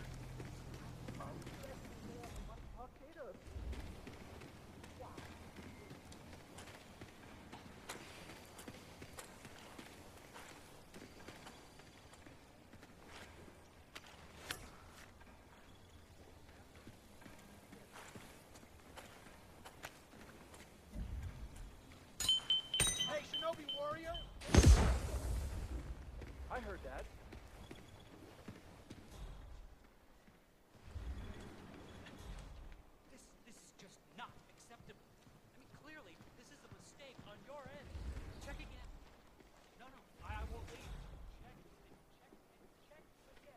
potatoes. Hey, Shinobi Warrior! I heard that.
This is just not acceptable. I mean, clearly, this is a mistake on your end. Check again. No, I won't leave. Check again.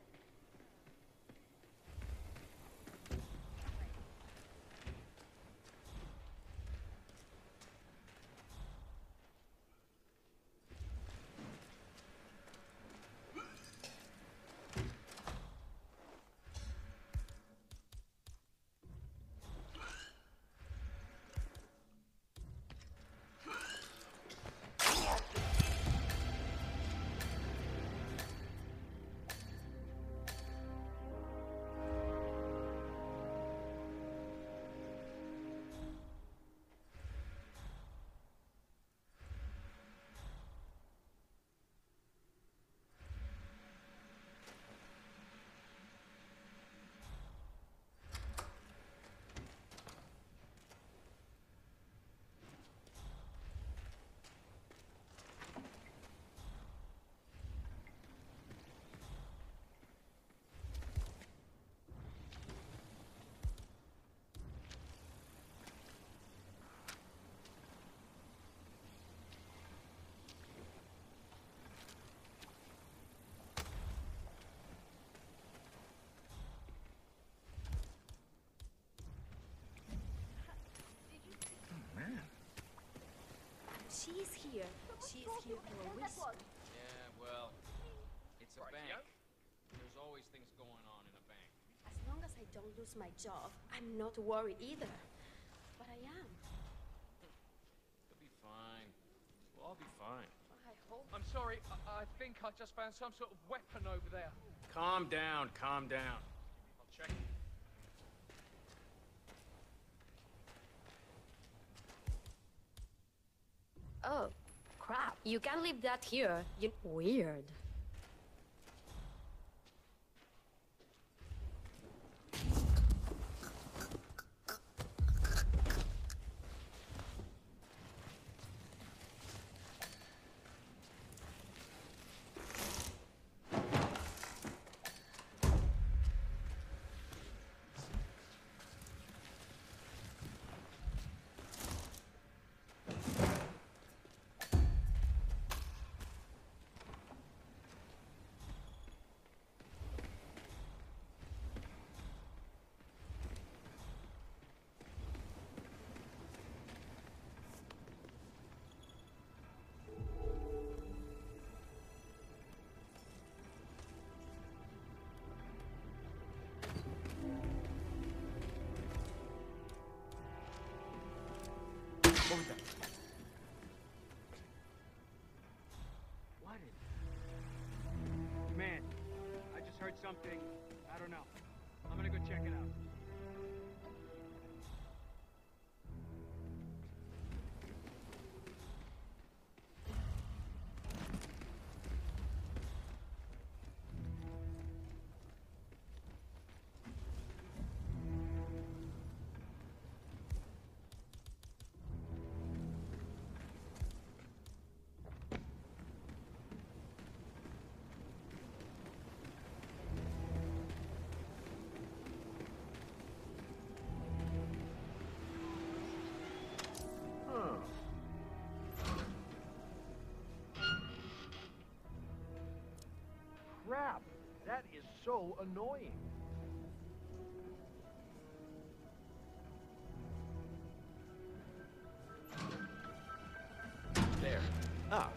She's here. She's here for a reason.
Yeah, well, it's a bank. There's always things going on in a bank.
As long as I don't lose my job, I'm not worried either. But I am.
You'll be fine. We'll all be fine.
I hope.
I'm sorry, I think I just found some sort of weapon over there.
Calm down, calm down. I'll check it.
Oh, crap. You can't leave that here. Weird.
What was that? What is Man, I just heard something. I don't know. I'm gonna go check it out.
Crap! That is so annoying.
There. Ah.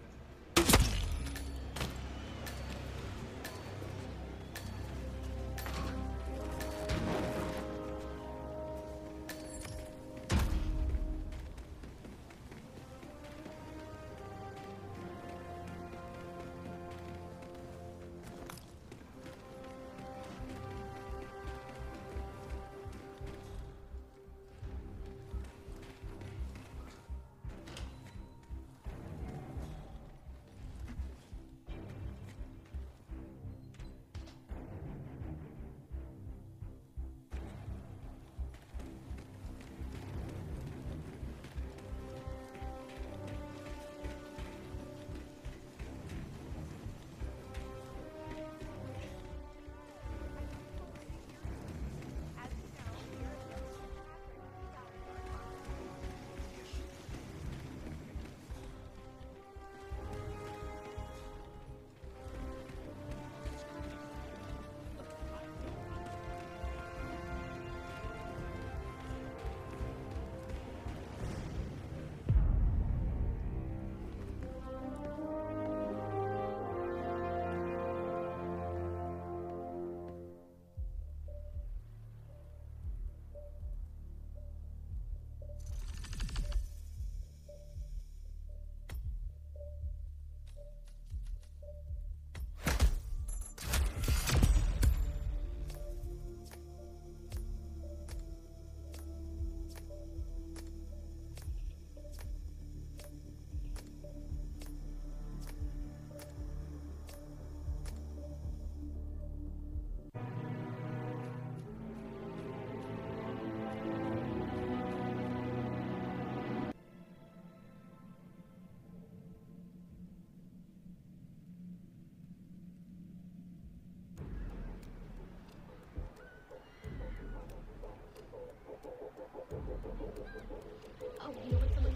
Oh, you know what someone...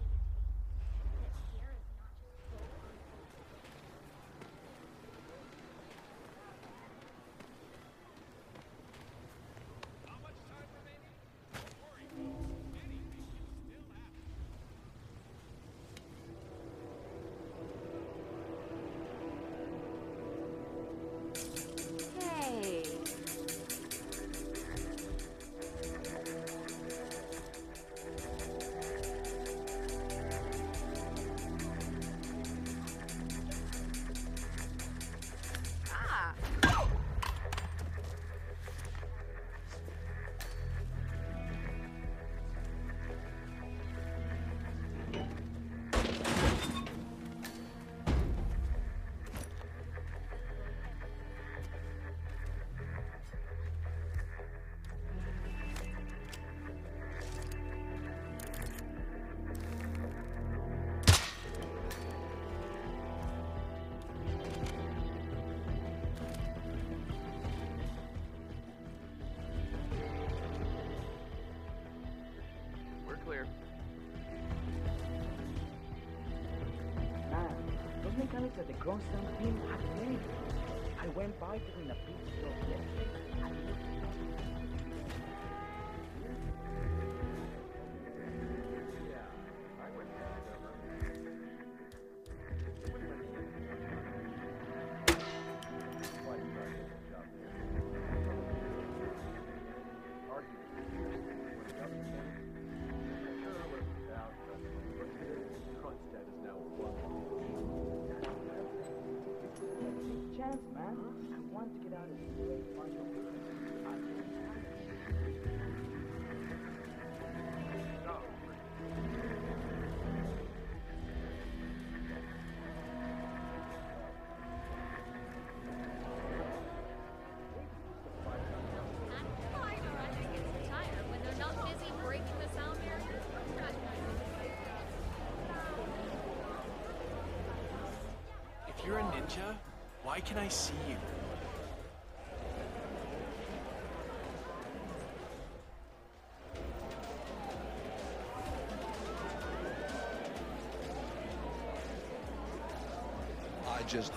Hey.
We're clear.
Man, those mechanics at the Grondstone team are amazing. I went by during a pit stop yesterday. And want to get out of the way as much as we
If you're a ninja, why can I see you?
I just...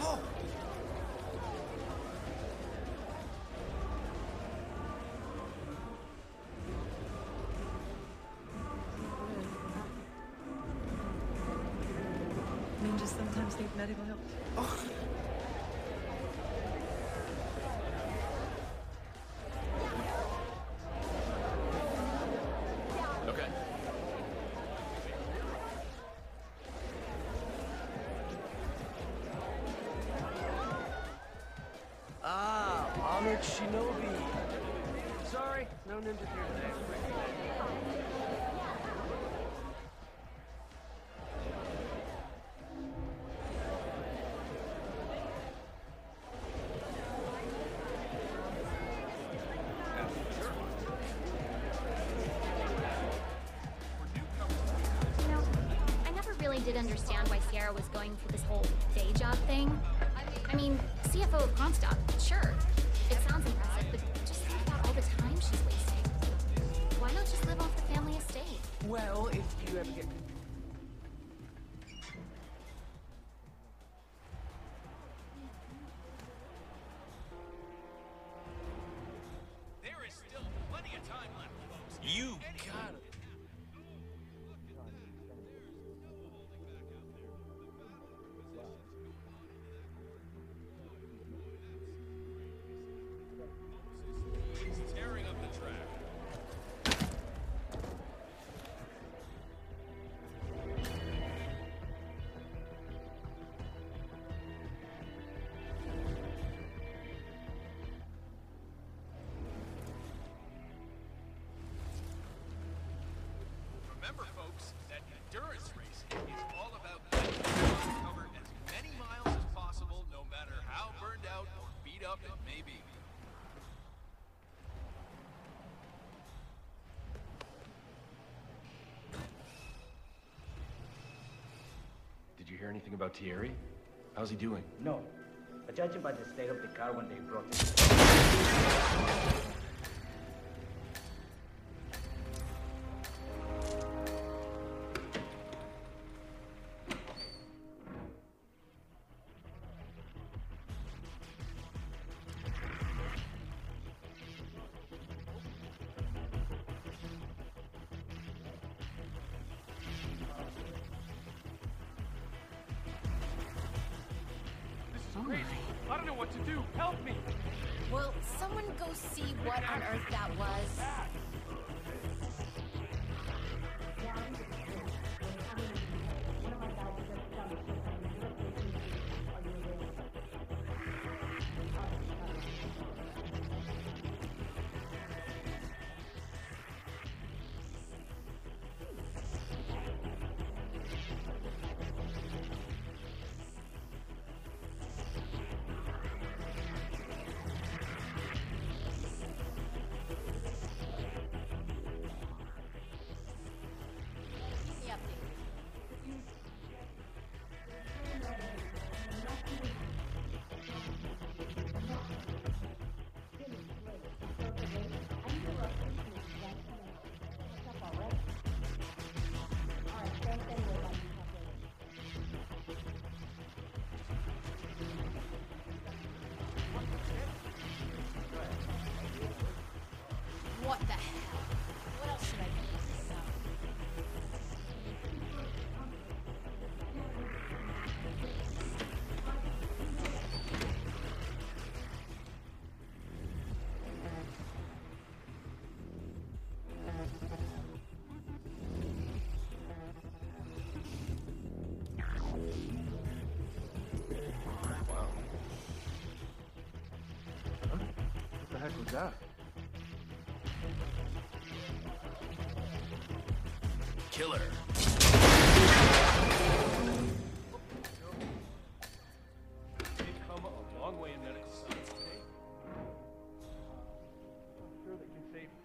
Ninjas sometimes need medical help.
Okay.
Ah, honored shinobi. Sorry, no ninjas here today.
You know, I never really did understand why Sierra was going for this whole day job thing. I mean, CFO of Comstock, sure. It sounds impressive, but just think about all the time she's wasting. Why not just live off the family estate?
Well, if you ever get...
There is still plenty of time left, folks.
You got it.
He's tearing up the track. Remember, folks, that endurance racing is all about letting you cover as many miles as possible, no matter how burned out or beat up it may be.
Did you hear anything about Thierry? How's he doing?
No, but judging by the state of the car when they brought it.
This is crazy. I don't know what to do. Help me.
Will someone go see what on earth that was? What the hell? What else should I do?
Wow. Who's that?
Killer.
They've come a long way in medical science today. I'm sure they can save me.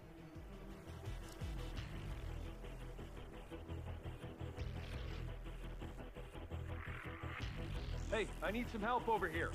Hey, I need some help over here.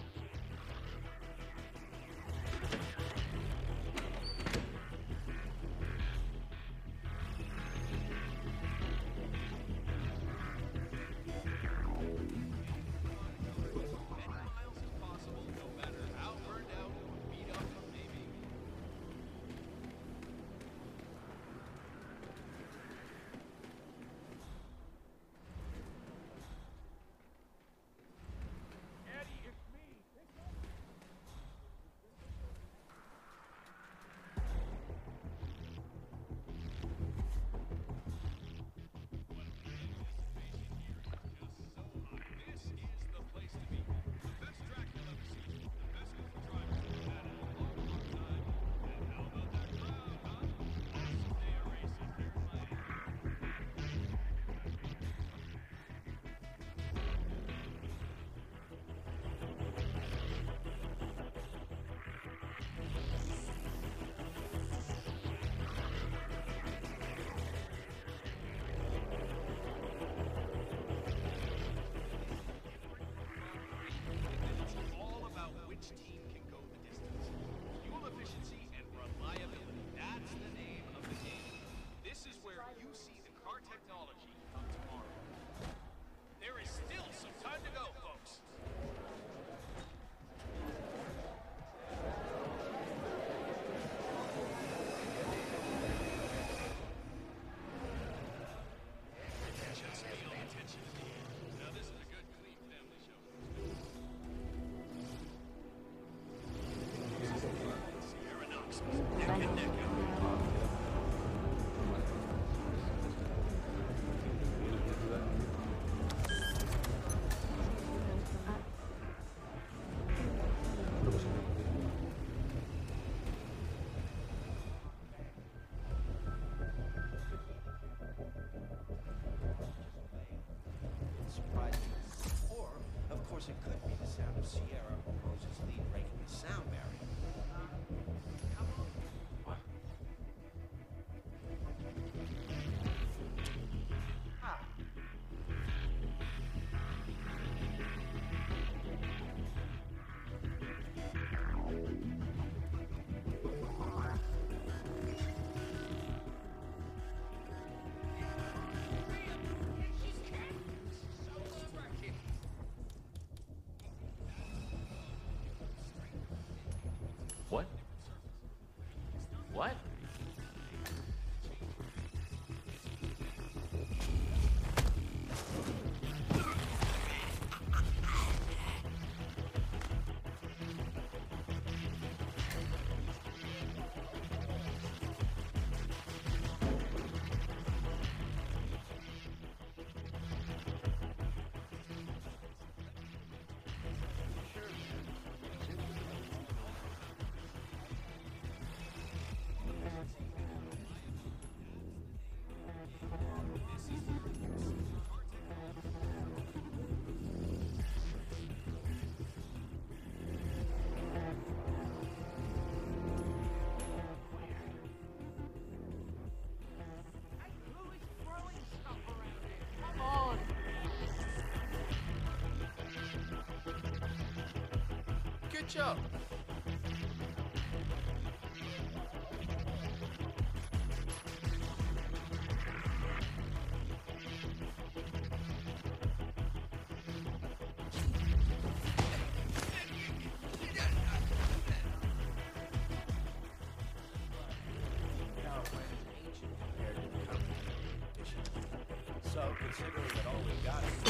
Or, of course, it could be the sound of Sierra or Rose's lead breaking the sound barrier.
What? What?
Good job.
So, considering that all we got is...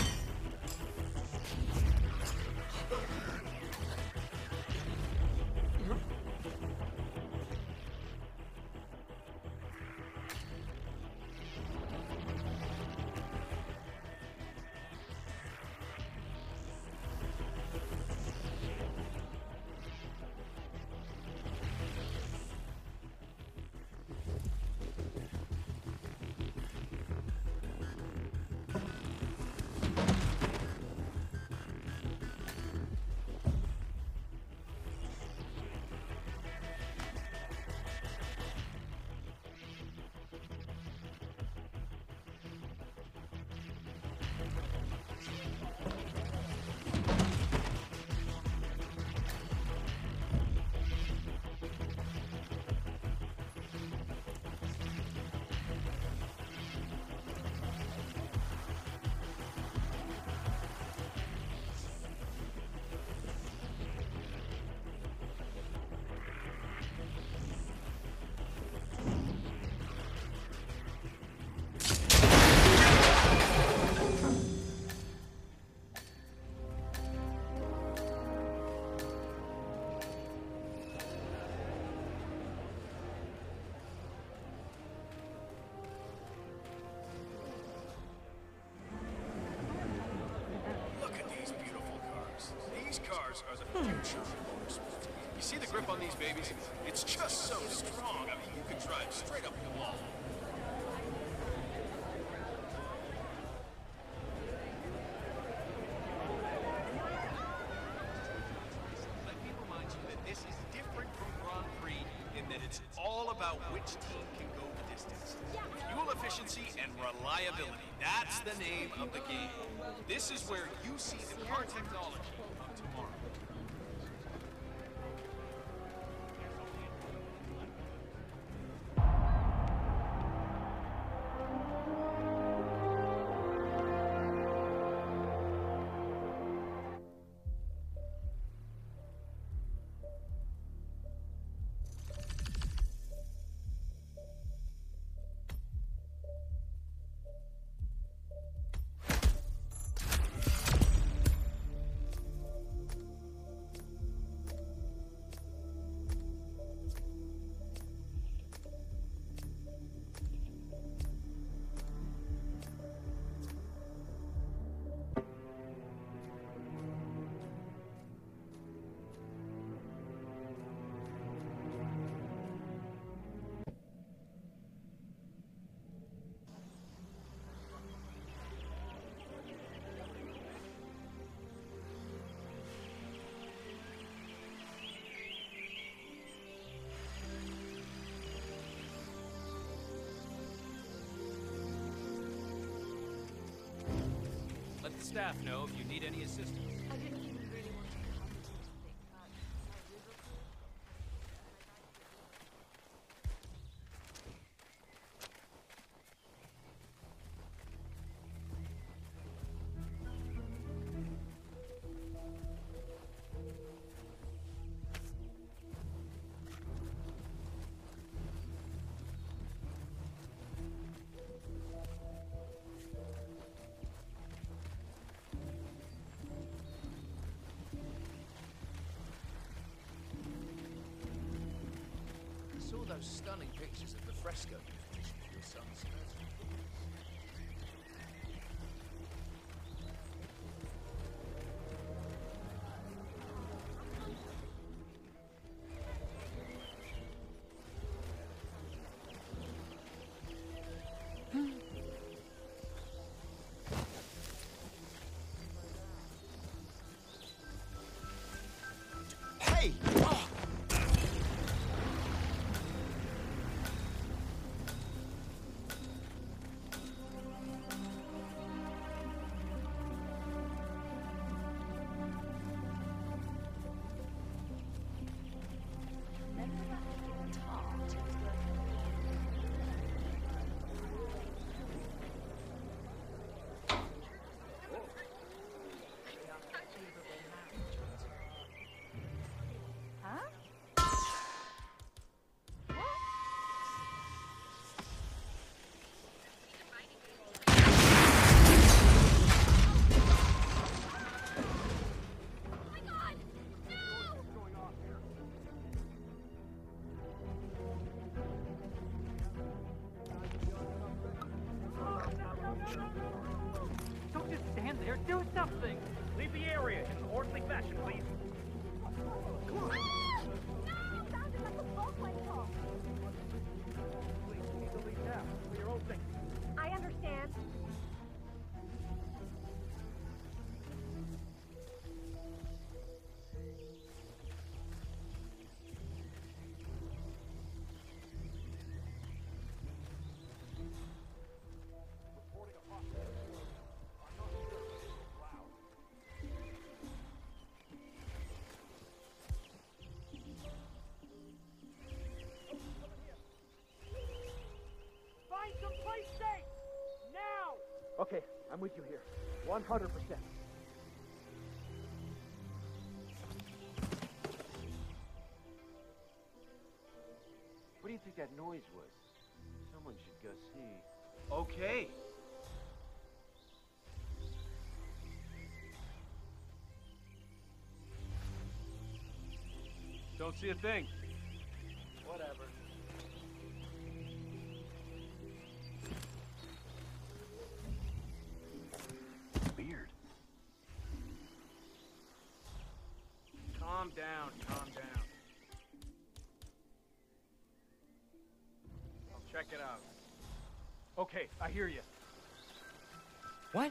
You see the grip on these babies? It's just so strong. I mean, you could drive straight up the wall. Let me remind you that this is different from Grand Prix in that it's all about which team can go the distance. Fuel efficiency and reliability. That's the name of the game. This is where you see the car technology of tomorrow.
Let the staff know if you need any assistance.
I didn't even really want to come to this thing, but I will report.
I saw those stunning pictures of the fresco competition for your son's anniversary.
Hey! Oh!
Don't just stand there. Do something. Leave the area in an orderly fashion, please. Come on. Please, you need to leave now for your own safety.
I understand.
Find someplace safe! Now!
Okay, I'm with you here. 100%.
What do you think that noise was? Someone should go see.
Okay.
Don't see a thing.
Whatever.
Calm Calm down, calm down. I'll check it out. Okay, I hear you.
What?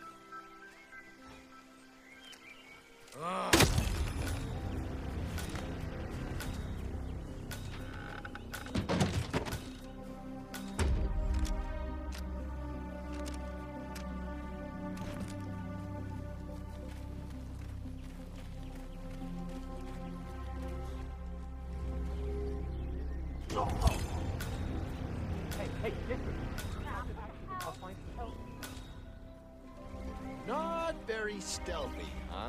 Hey, listen. I'll find some help.
Not very stealthy, huh?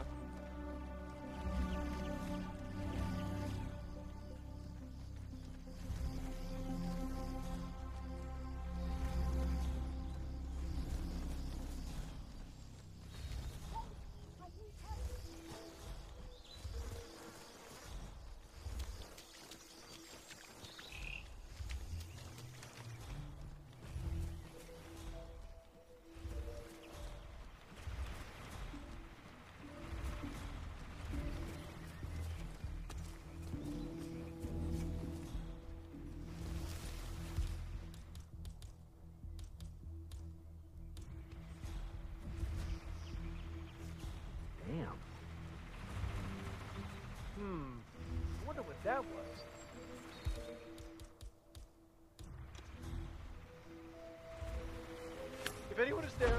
Damn. I wonder what that was.
If anyone is there...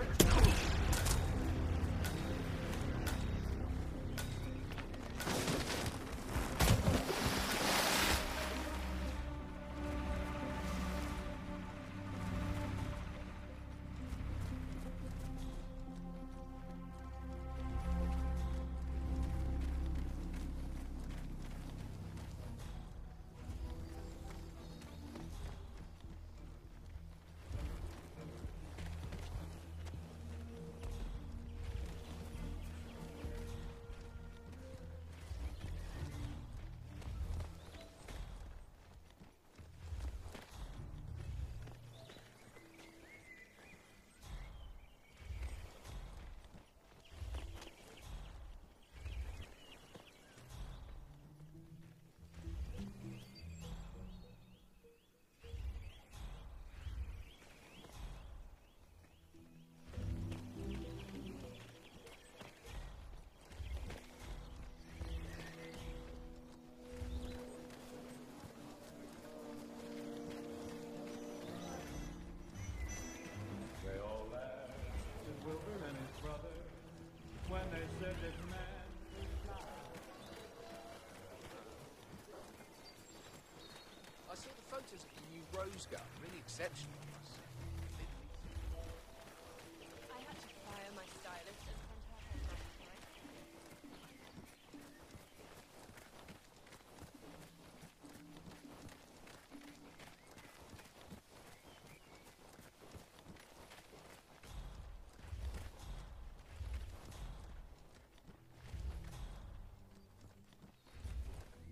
They all laughed at Wilbur and his brother when they said this man could fly.
I saw the photos of the new Rose Gun. Really exceptional.
I had to fire my stylist in front of her last night.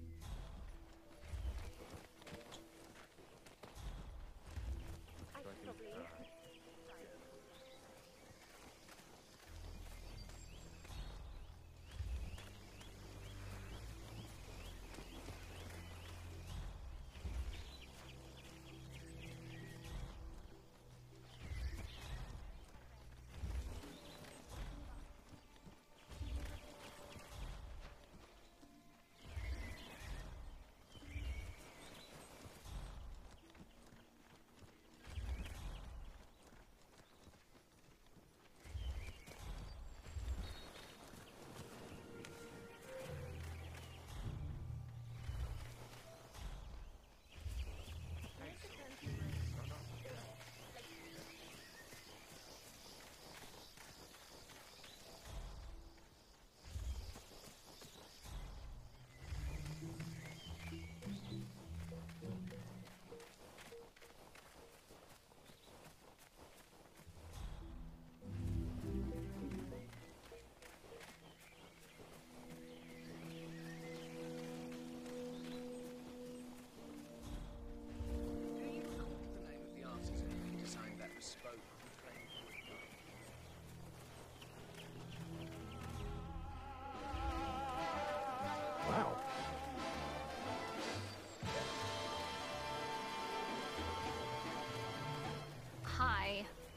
I should have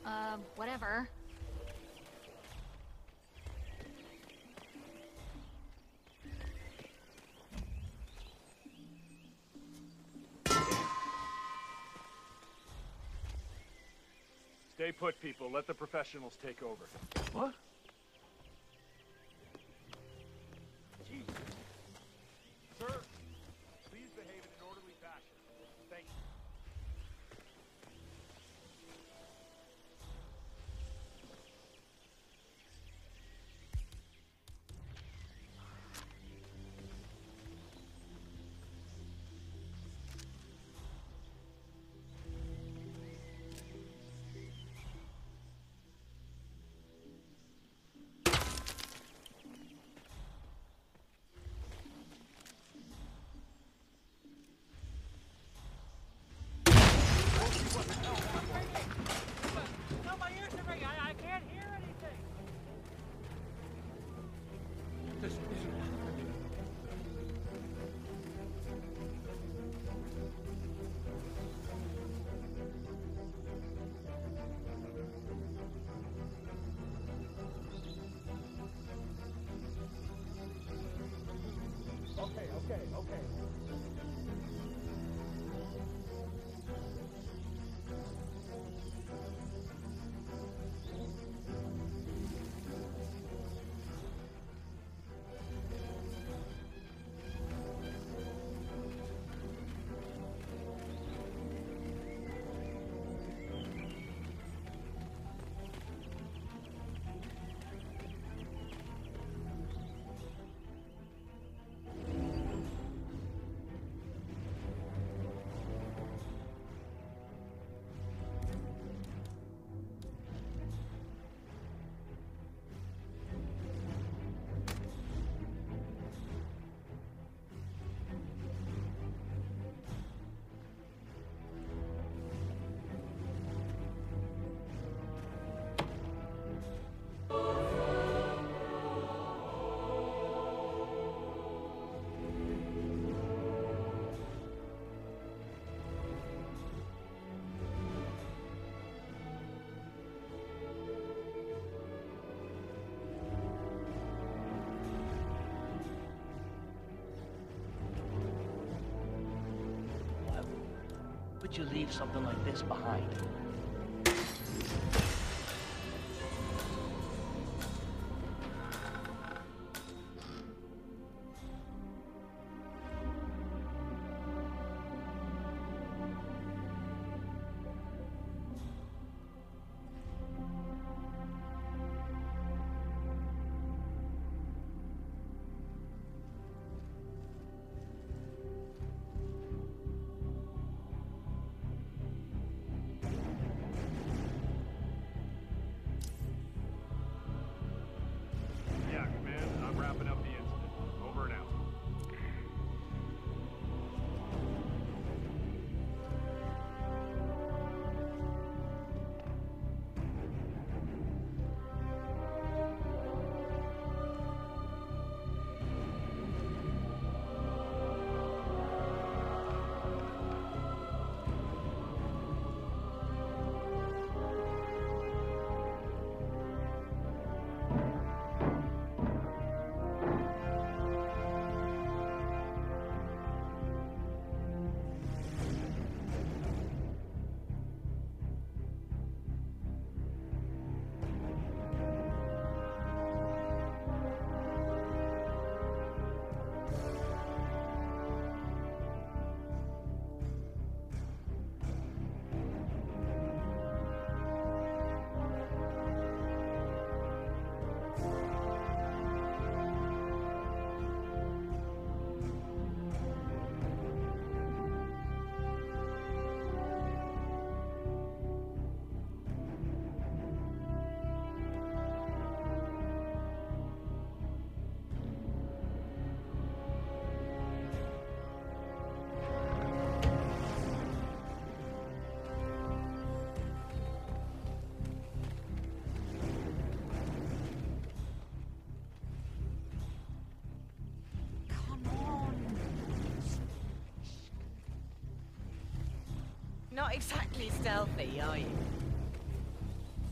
Whatever.
Stay put, people. Let the professionals take over.
What?
Jesus. Sir, please behave in an orderly fashion. Thank you.
No, my ears are ringing. I can't hear anything.
This isn't happening.
Okay.
Would you leave something like this behind?
Yeah, Command, I'm wrapping up the incident. Over and out.
Not exactly stealthy, are you?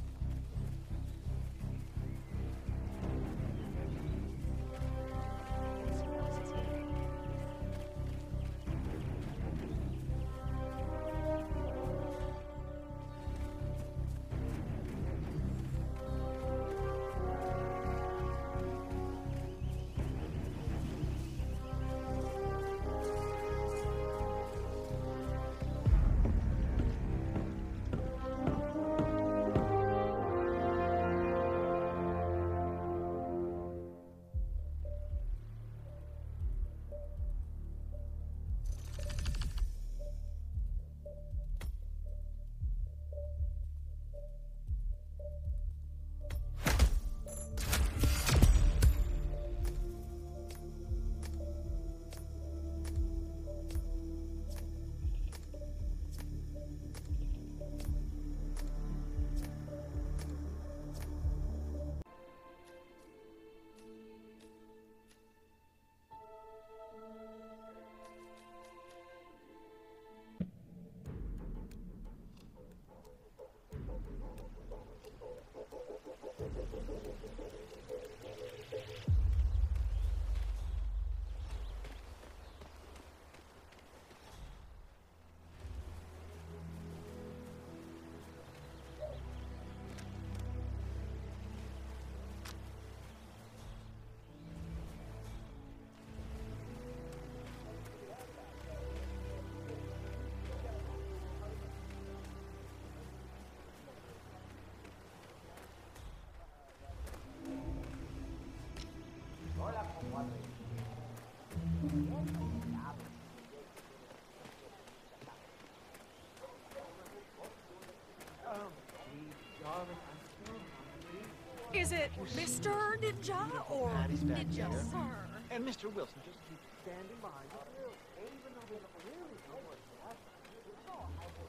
Is it Mr. Ninja or
Patty's back
Ninja
here.
Sir?
And Mr. Wilson just keeps standing behind the grill. Even though they don't really know what's happening.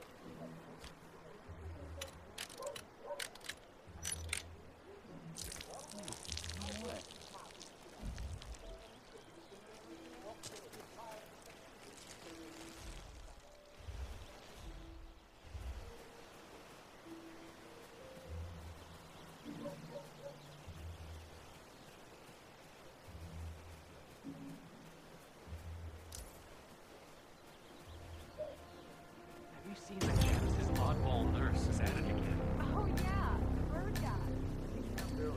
Have you seen the Kansas oddball nurse is at it again?
Oh yeah, bird guy.
Really?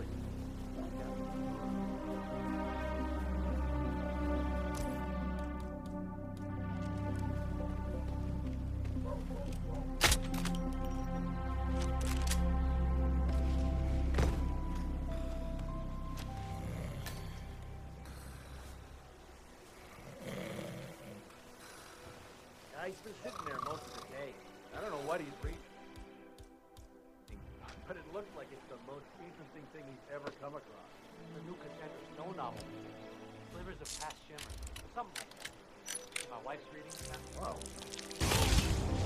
He's been sitting there most of the day. I don't know what he's reading. But it looks like it's the most interesting thing he's ever come across. The new Cassandra Snow novel. Slivers of Past Shimmer. Something like that. My wife's reading that. Whoa.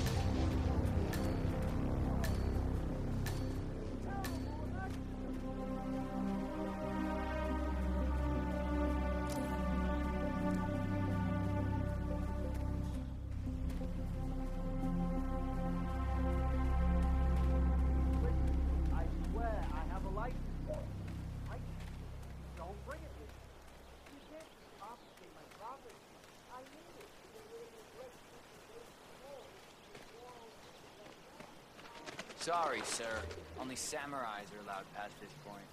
I swear, I have a license. Don't bring it with me. You can't just confiscate my property. I need it.
Sorry, sir. Only samurais are allowed past this point.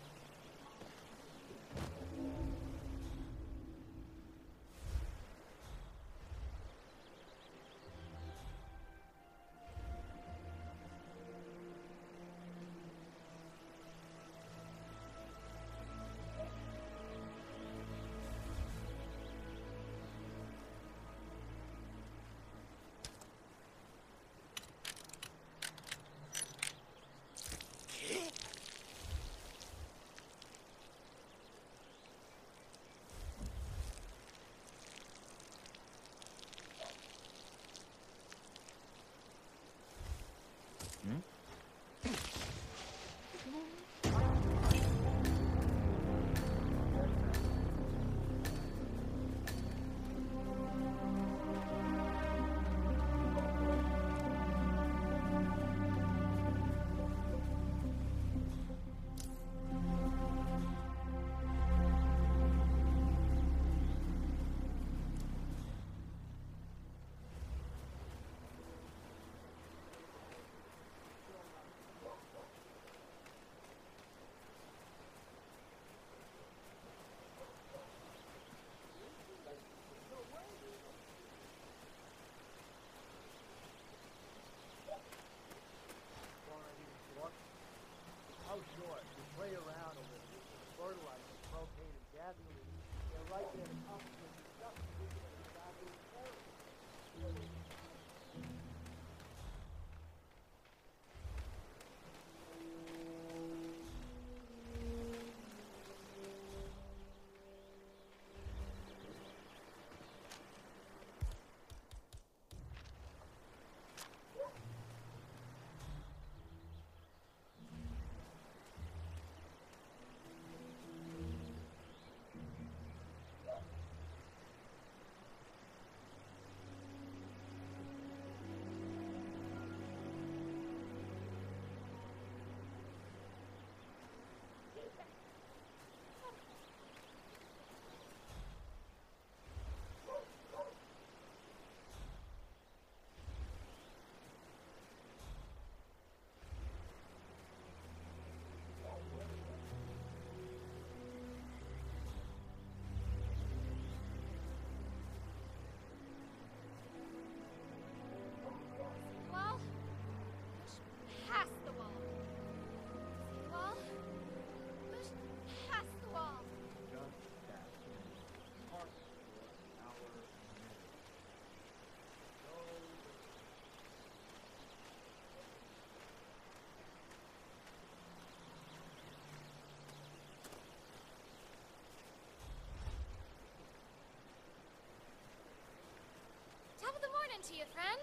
How short? You play around a little with the fertilizer, propane, and gasoline. They're right there to complement the stuff you get in the gasoline therapy.
to you, friend.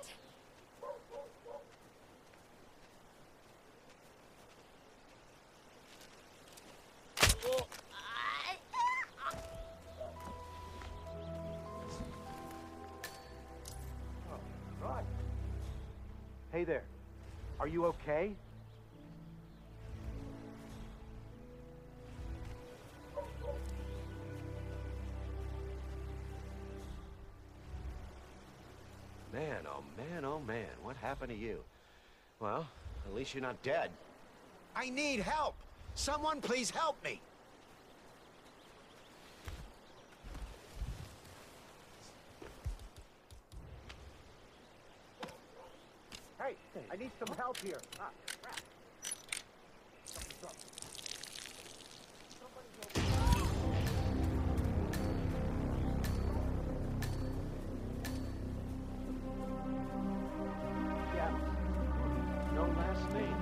Right. Hey there. Are you okay?
Man, oh man, oh man, what happened to you? Well, at least you're not dead.
I need help! Someone please help me!
Hey, I need some help here. Ah, crap. Something's up.
No last name.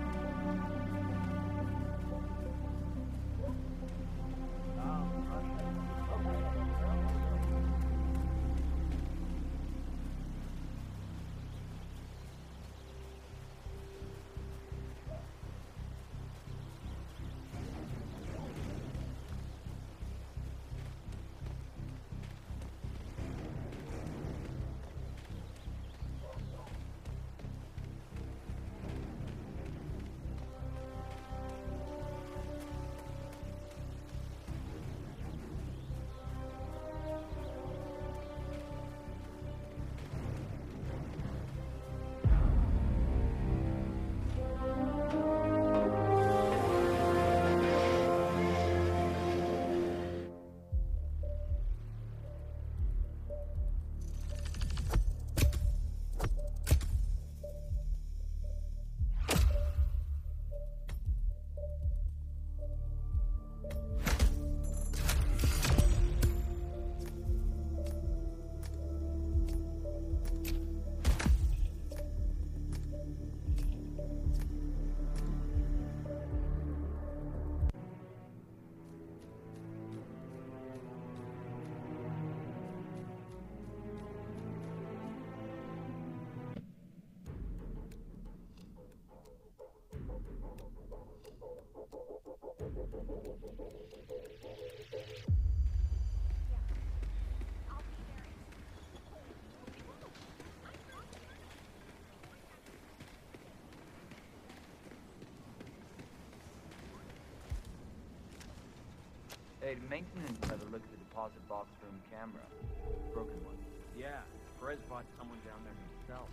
Hey, maintenance had a look at the deposit box room camera. Broken one.
Yeah, Perez bought someone down there himself.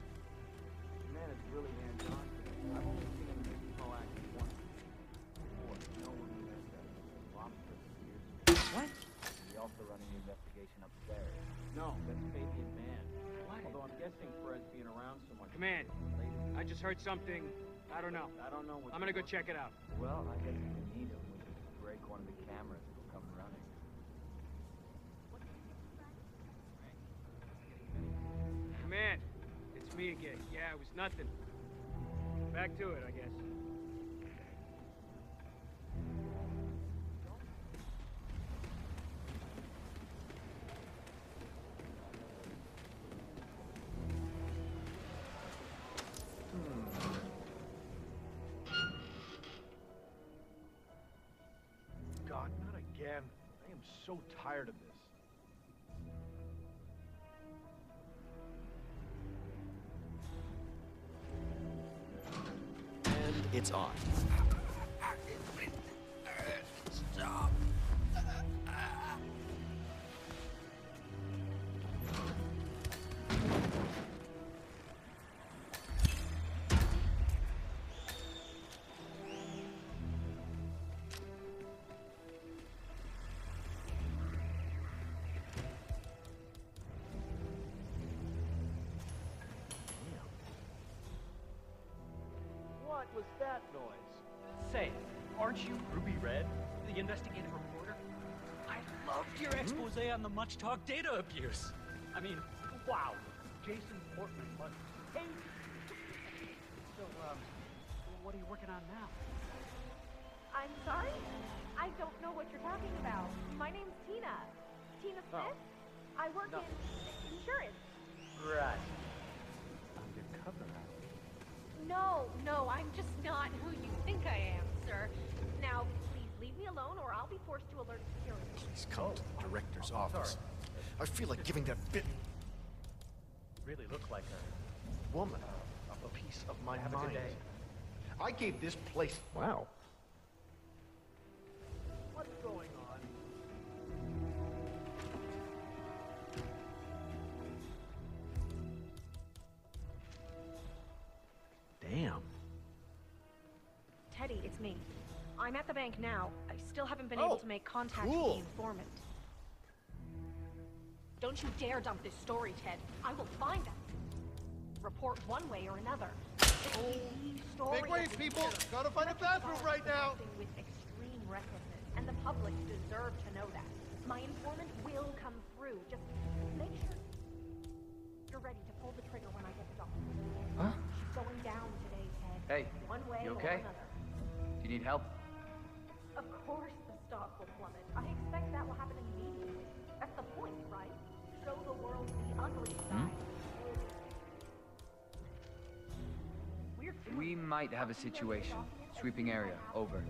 Man, it's really hands-on. I've only seen him proactive once. Before, no one knew that lobster years ago.
What? He's also running the investigation upstairs.
No, that's Fabian Mann. What? Although I'm guessing Perez being around so much.
Command, I just heard something. I don't know.
I don't know what.
I'm gonna go check it out.
Well, I guess we need him. We could break one of the cameras and we'll come running.
Command, it's me again. Yeah, it was nothing. Back to it, I guess.
God, not again. I am so tired of this.
And it's on.
Stop.
What was that noise?
Say, aren't you Ruby Red, the investigative reporter? I loved your expose on the much-talked data abuse. I mean, wow.
Jason Portman must hate you. So, what are you working on now?
I'm sorry? I don't know what you're talking about. My name's Tina. Tina Smith. I work in insurance.
Right.
cover up.
No, I'm just not who you think I am, sir. Now, please leave me alone or I'll be forced to alert security.
Please come to the director's office. I feel like giving that bit.
You really look like a woman, a piece of my
Have a
mind.
good day.
I gave this place.
Wow.
What's going on?
Damn.
Teddy, it's me. I'm at the bank now. I still haven't been able to make contact with the informant. Don't you dare dump this story, Ted. I will find them. Report one way or another.
Make way, people! Gotta find a bathroom right now!
With extreme recklessness, and the public deserve to know that. My informant will come through. Just make sure you're ready to pull the trigger when I get the doctor.
Huh?
She's going down today, Ted.
Hey,
one way
you
or
okay?
another.
Do you need help?
Of course the stock will plummet. I expect that will happen immediately. That's the point, right? Show the world the ugly side.
We might have a situation. Sweeping area. Over.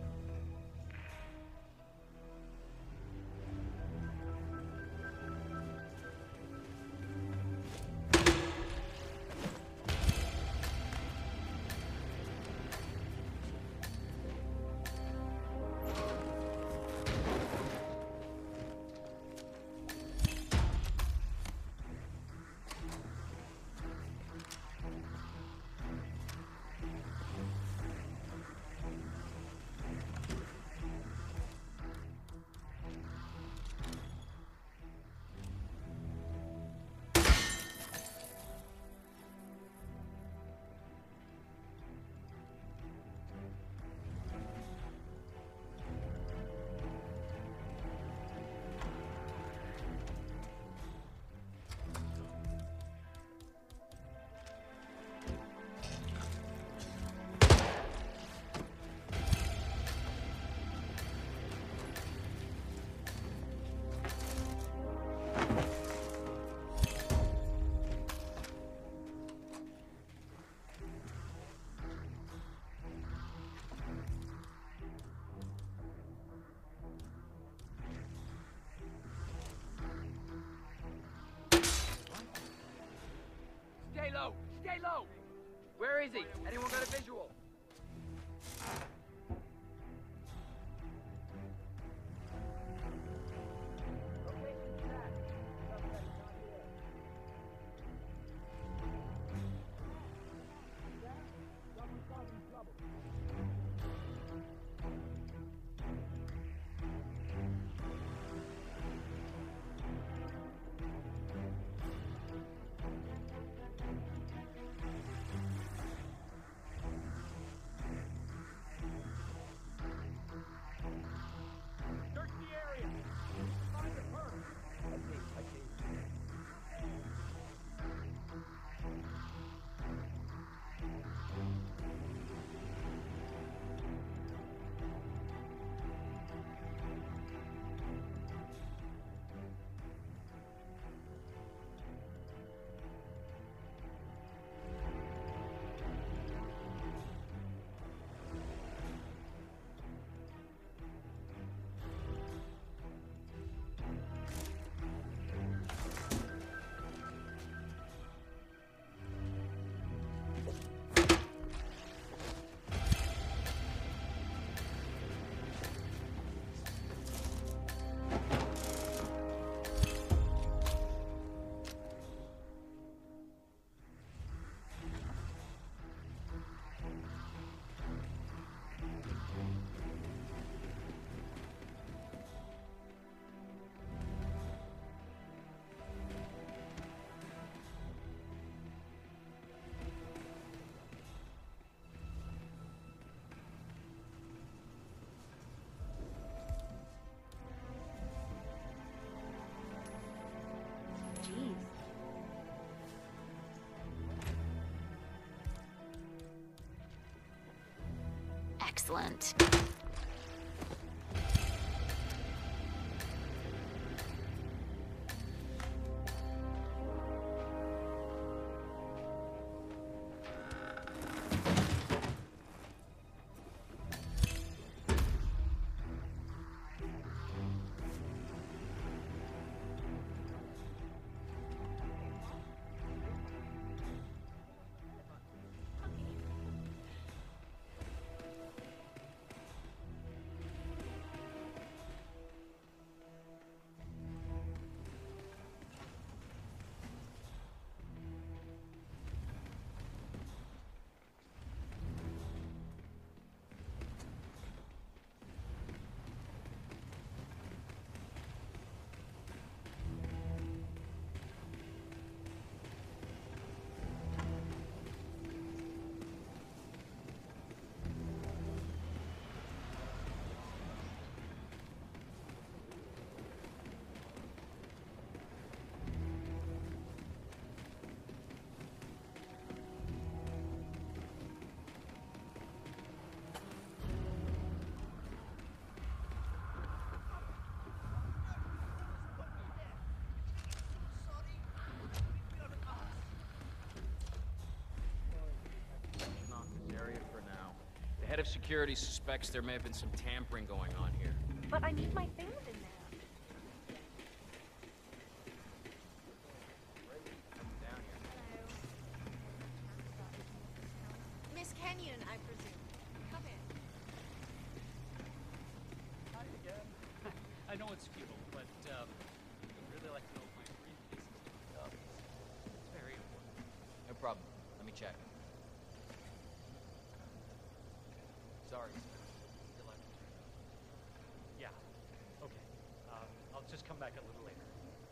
Stay low! Stay low! Where is he? Anyone got a visual?
Excellent.
Head of security suspects there may have been some tampering going on here.
But I need my things in there.
Miss Kenyon, I presume. Come in.
Hi again. I know it's futile, but I'd really like to know if my briefcase is locked up. It's very important.
No problem. Let me check. Sorry, sir. You'll have to turn it off.
Yeah. Okay. I'll just come back a little later.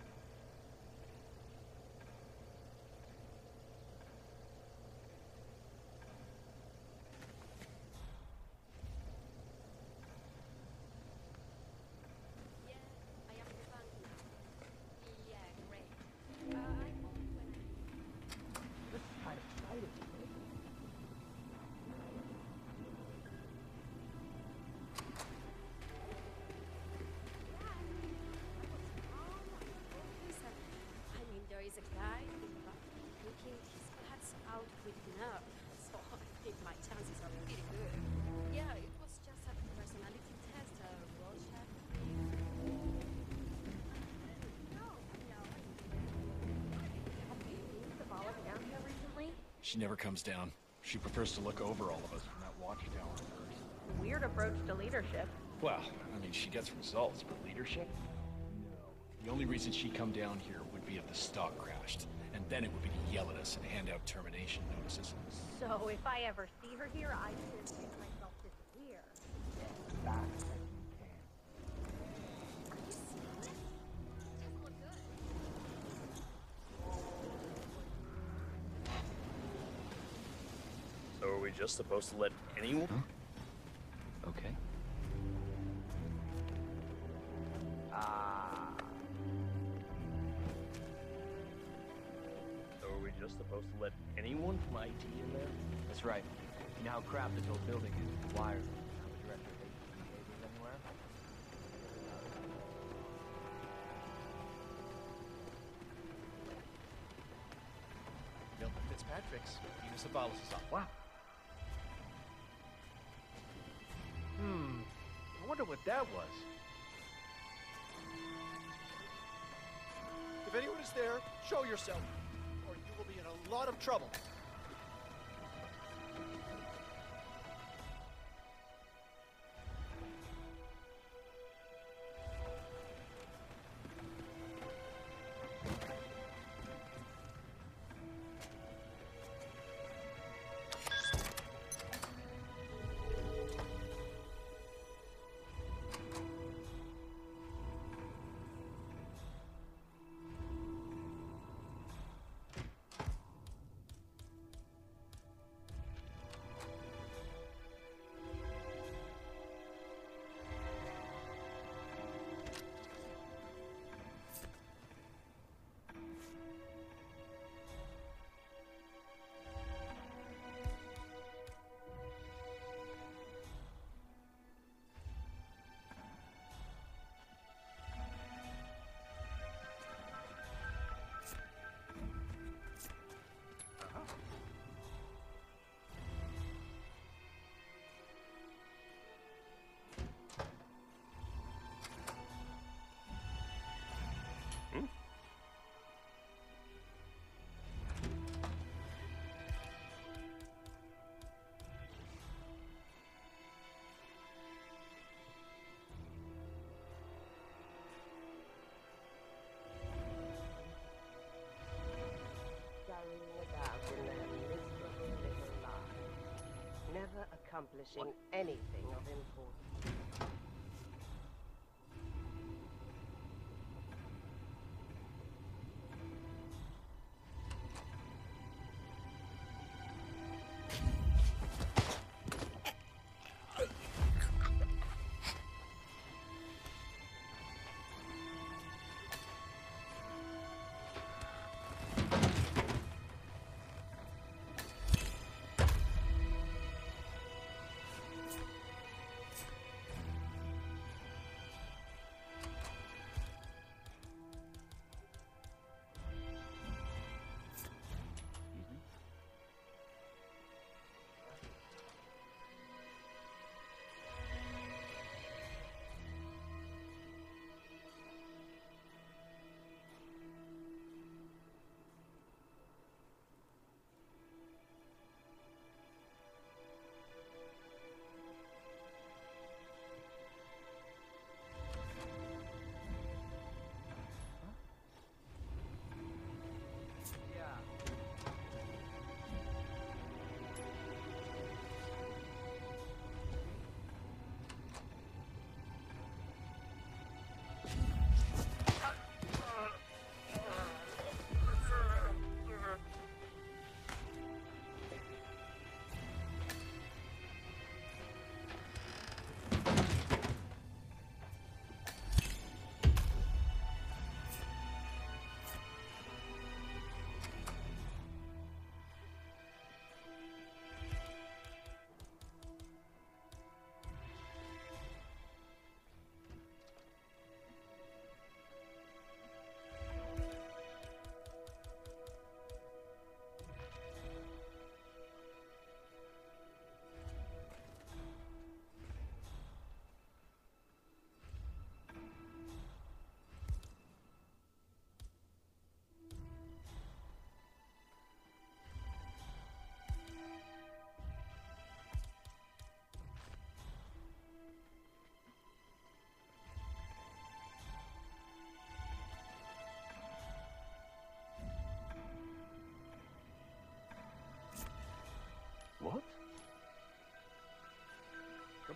I am the bank now. Yeah, great. I'm home when I...
This is kind of exciting.
I mean, there is a guy looking his guts out with nerve, so I think my chances are pretty good. Yeah, it was just a personality test, a Rorschach thing.
Have you seen Zavala down here recently?
She never comes down. She prefers to look over all of us from that watchtower of hers.
Weird approach to leadership.
Well, I mean, she gets results, but leadership? No. The only reason she'd come down here would be if the stock crashed. And then it would be to yell at us and hand out termination notices.
So if I ever see her here, I just make myself disappear.
Fast as you can.
Are you serious? It doesn't look good.
So are we just supposed to let anyone?
Okay.
So are we just supposed to let anyone from IT in there?
That's right. You know how crap this whole building is. Wired. How the director hates behaviors anywhere?
Milton Fitzpatrick's. Venus Zabalas is up.
Wow.
I wonder what that was.
If anyone is there, show yourself, or you will be in a lot of trouble.
Never accomplishing anything of importance.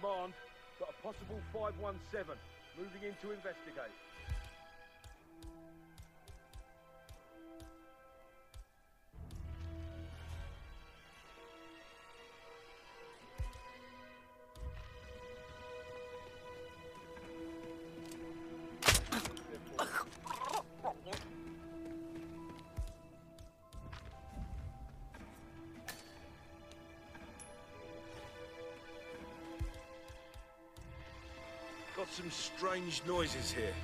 Command, got a possible 517. Moving in to investigate.
Got some strange noises here.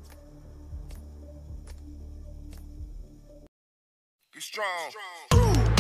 Get strong.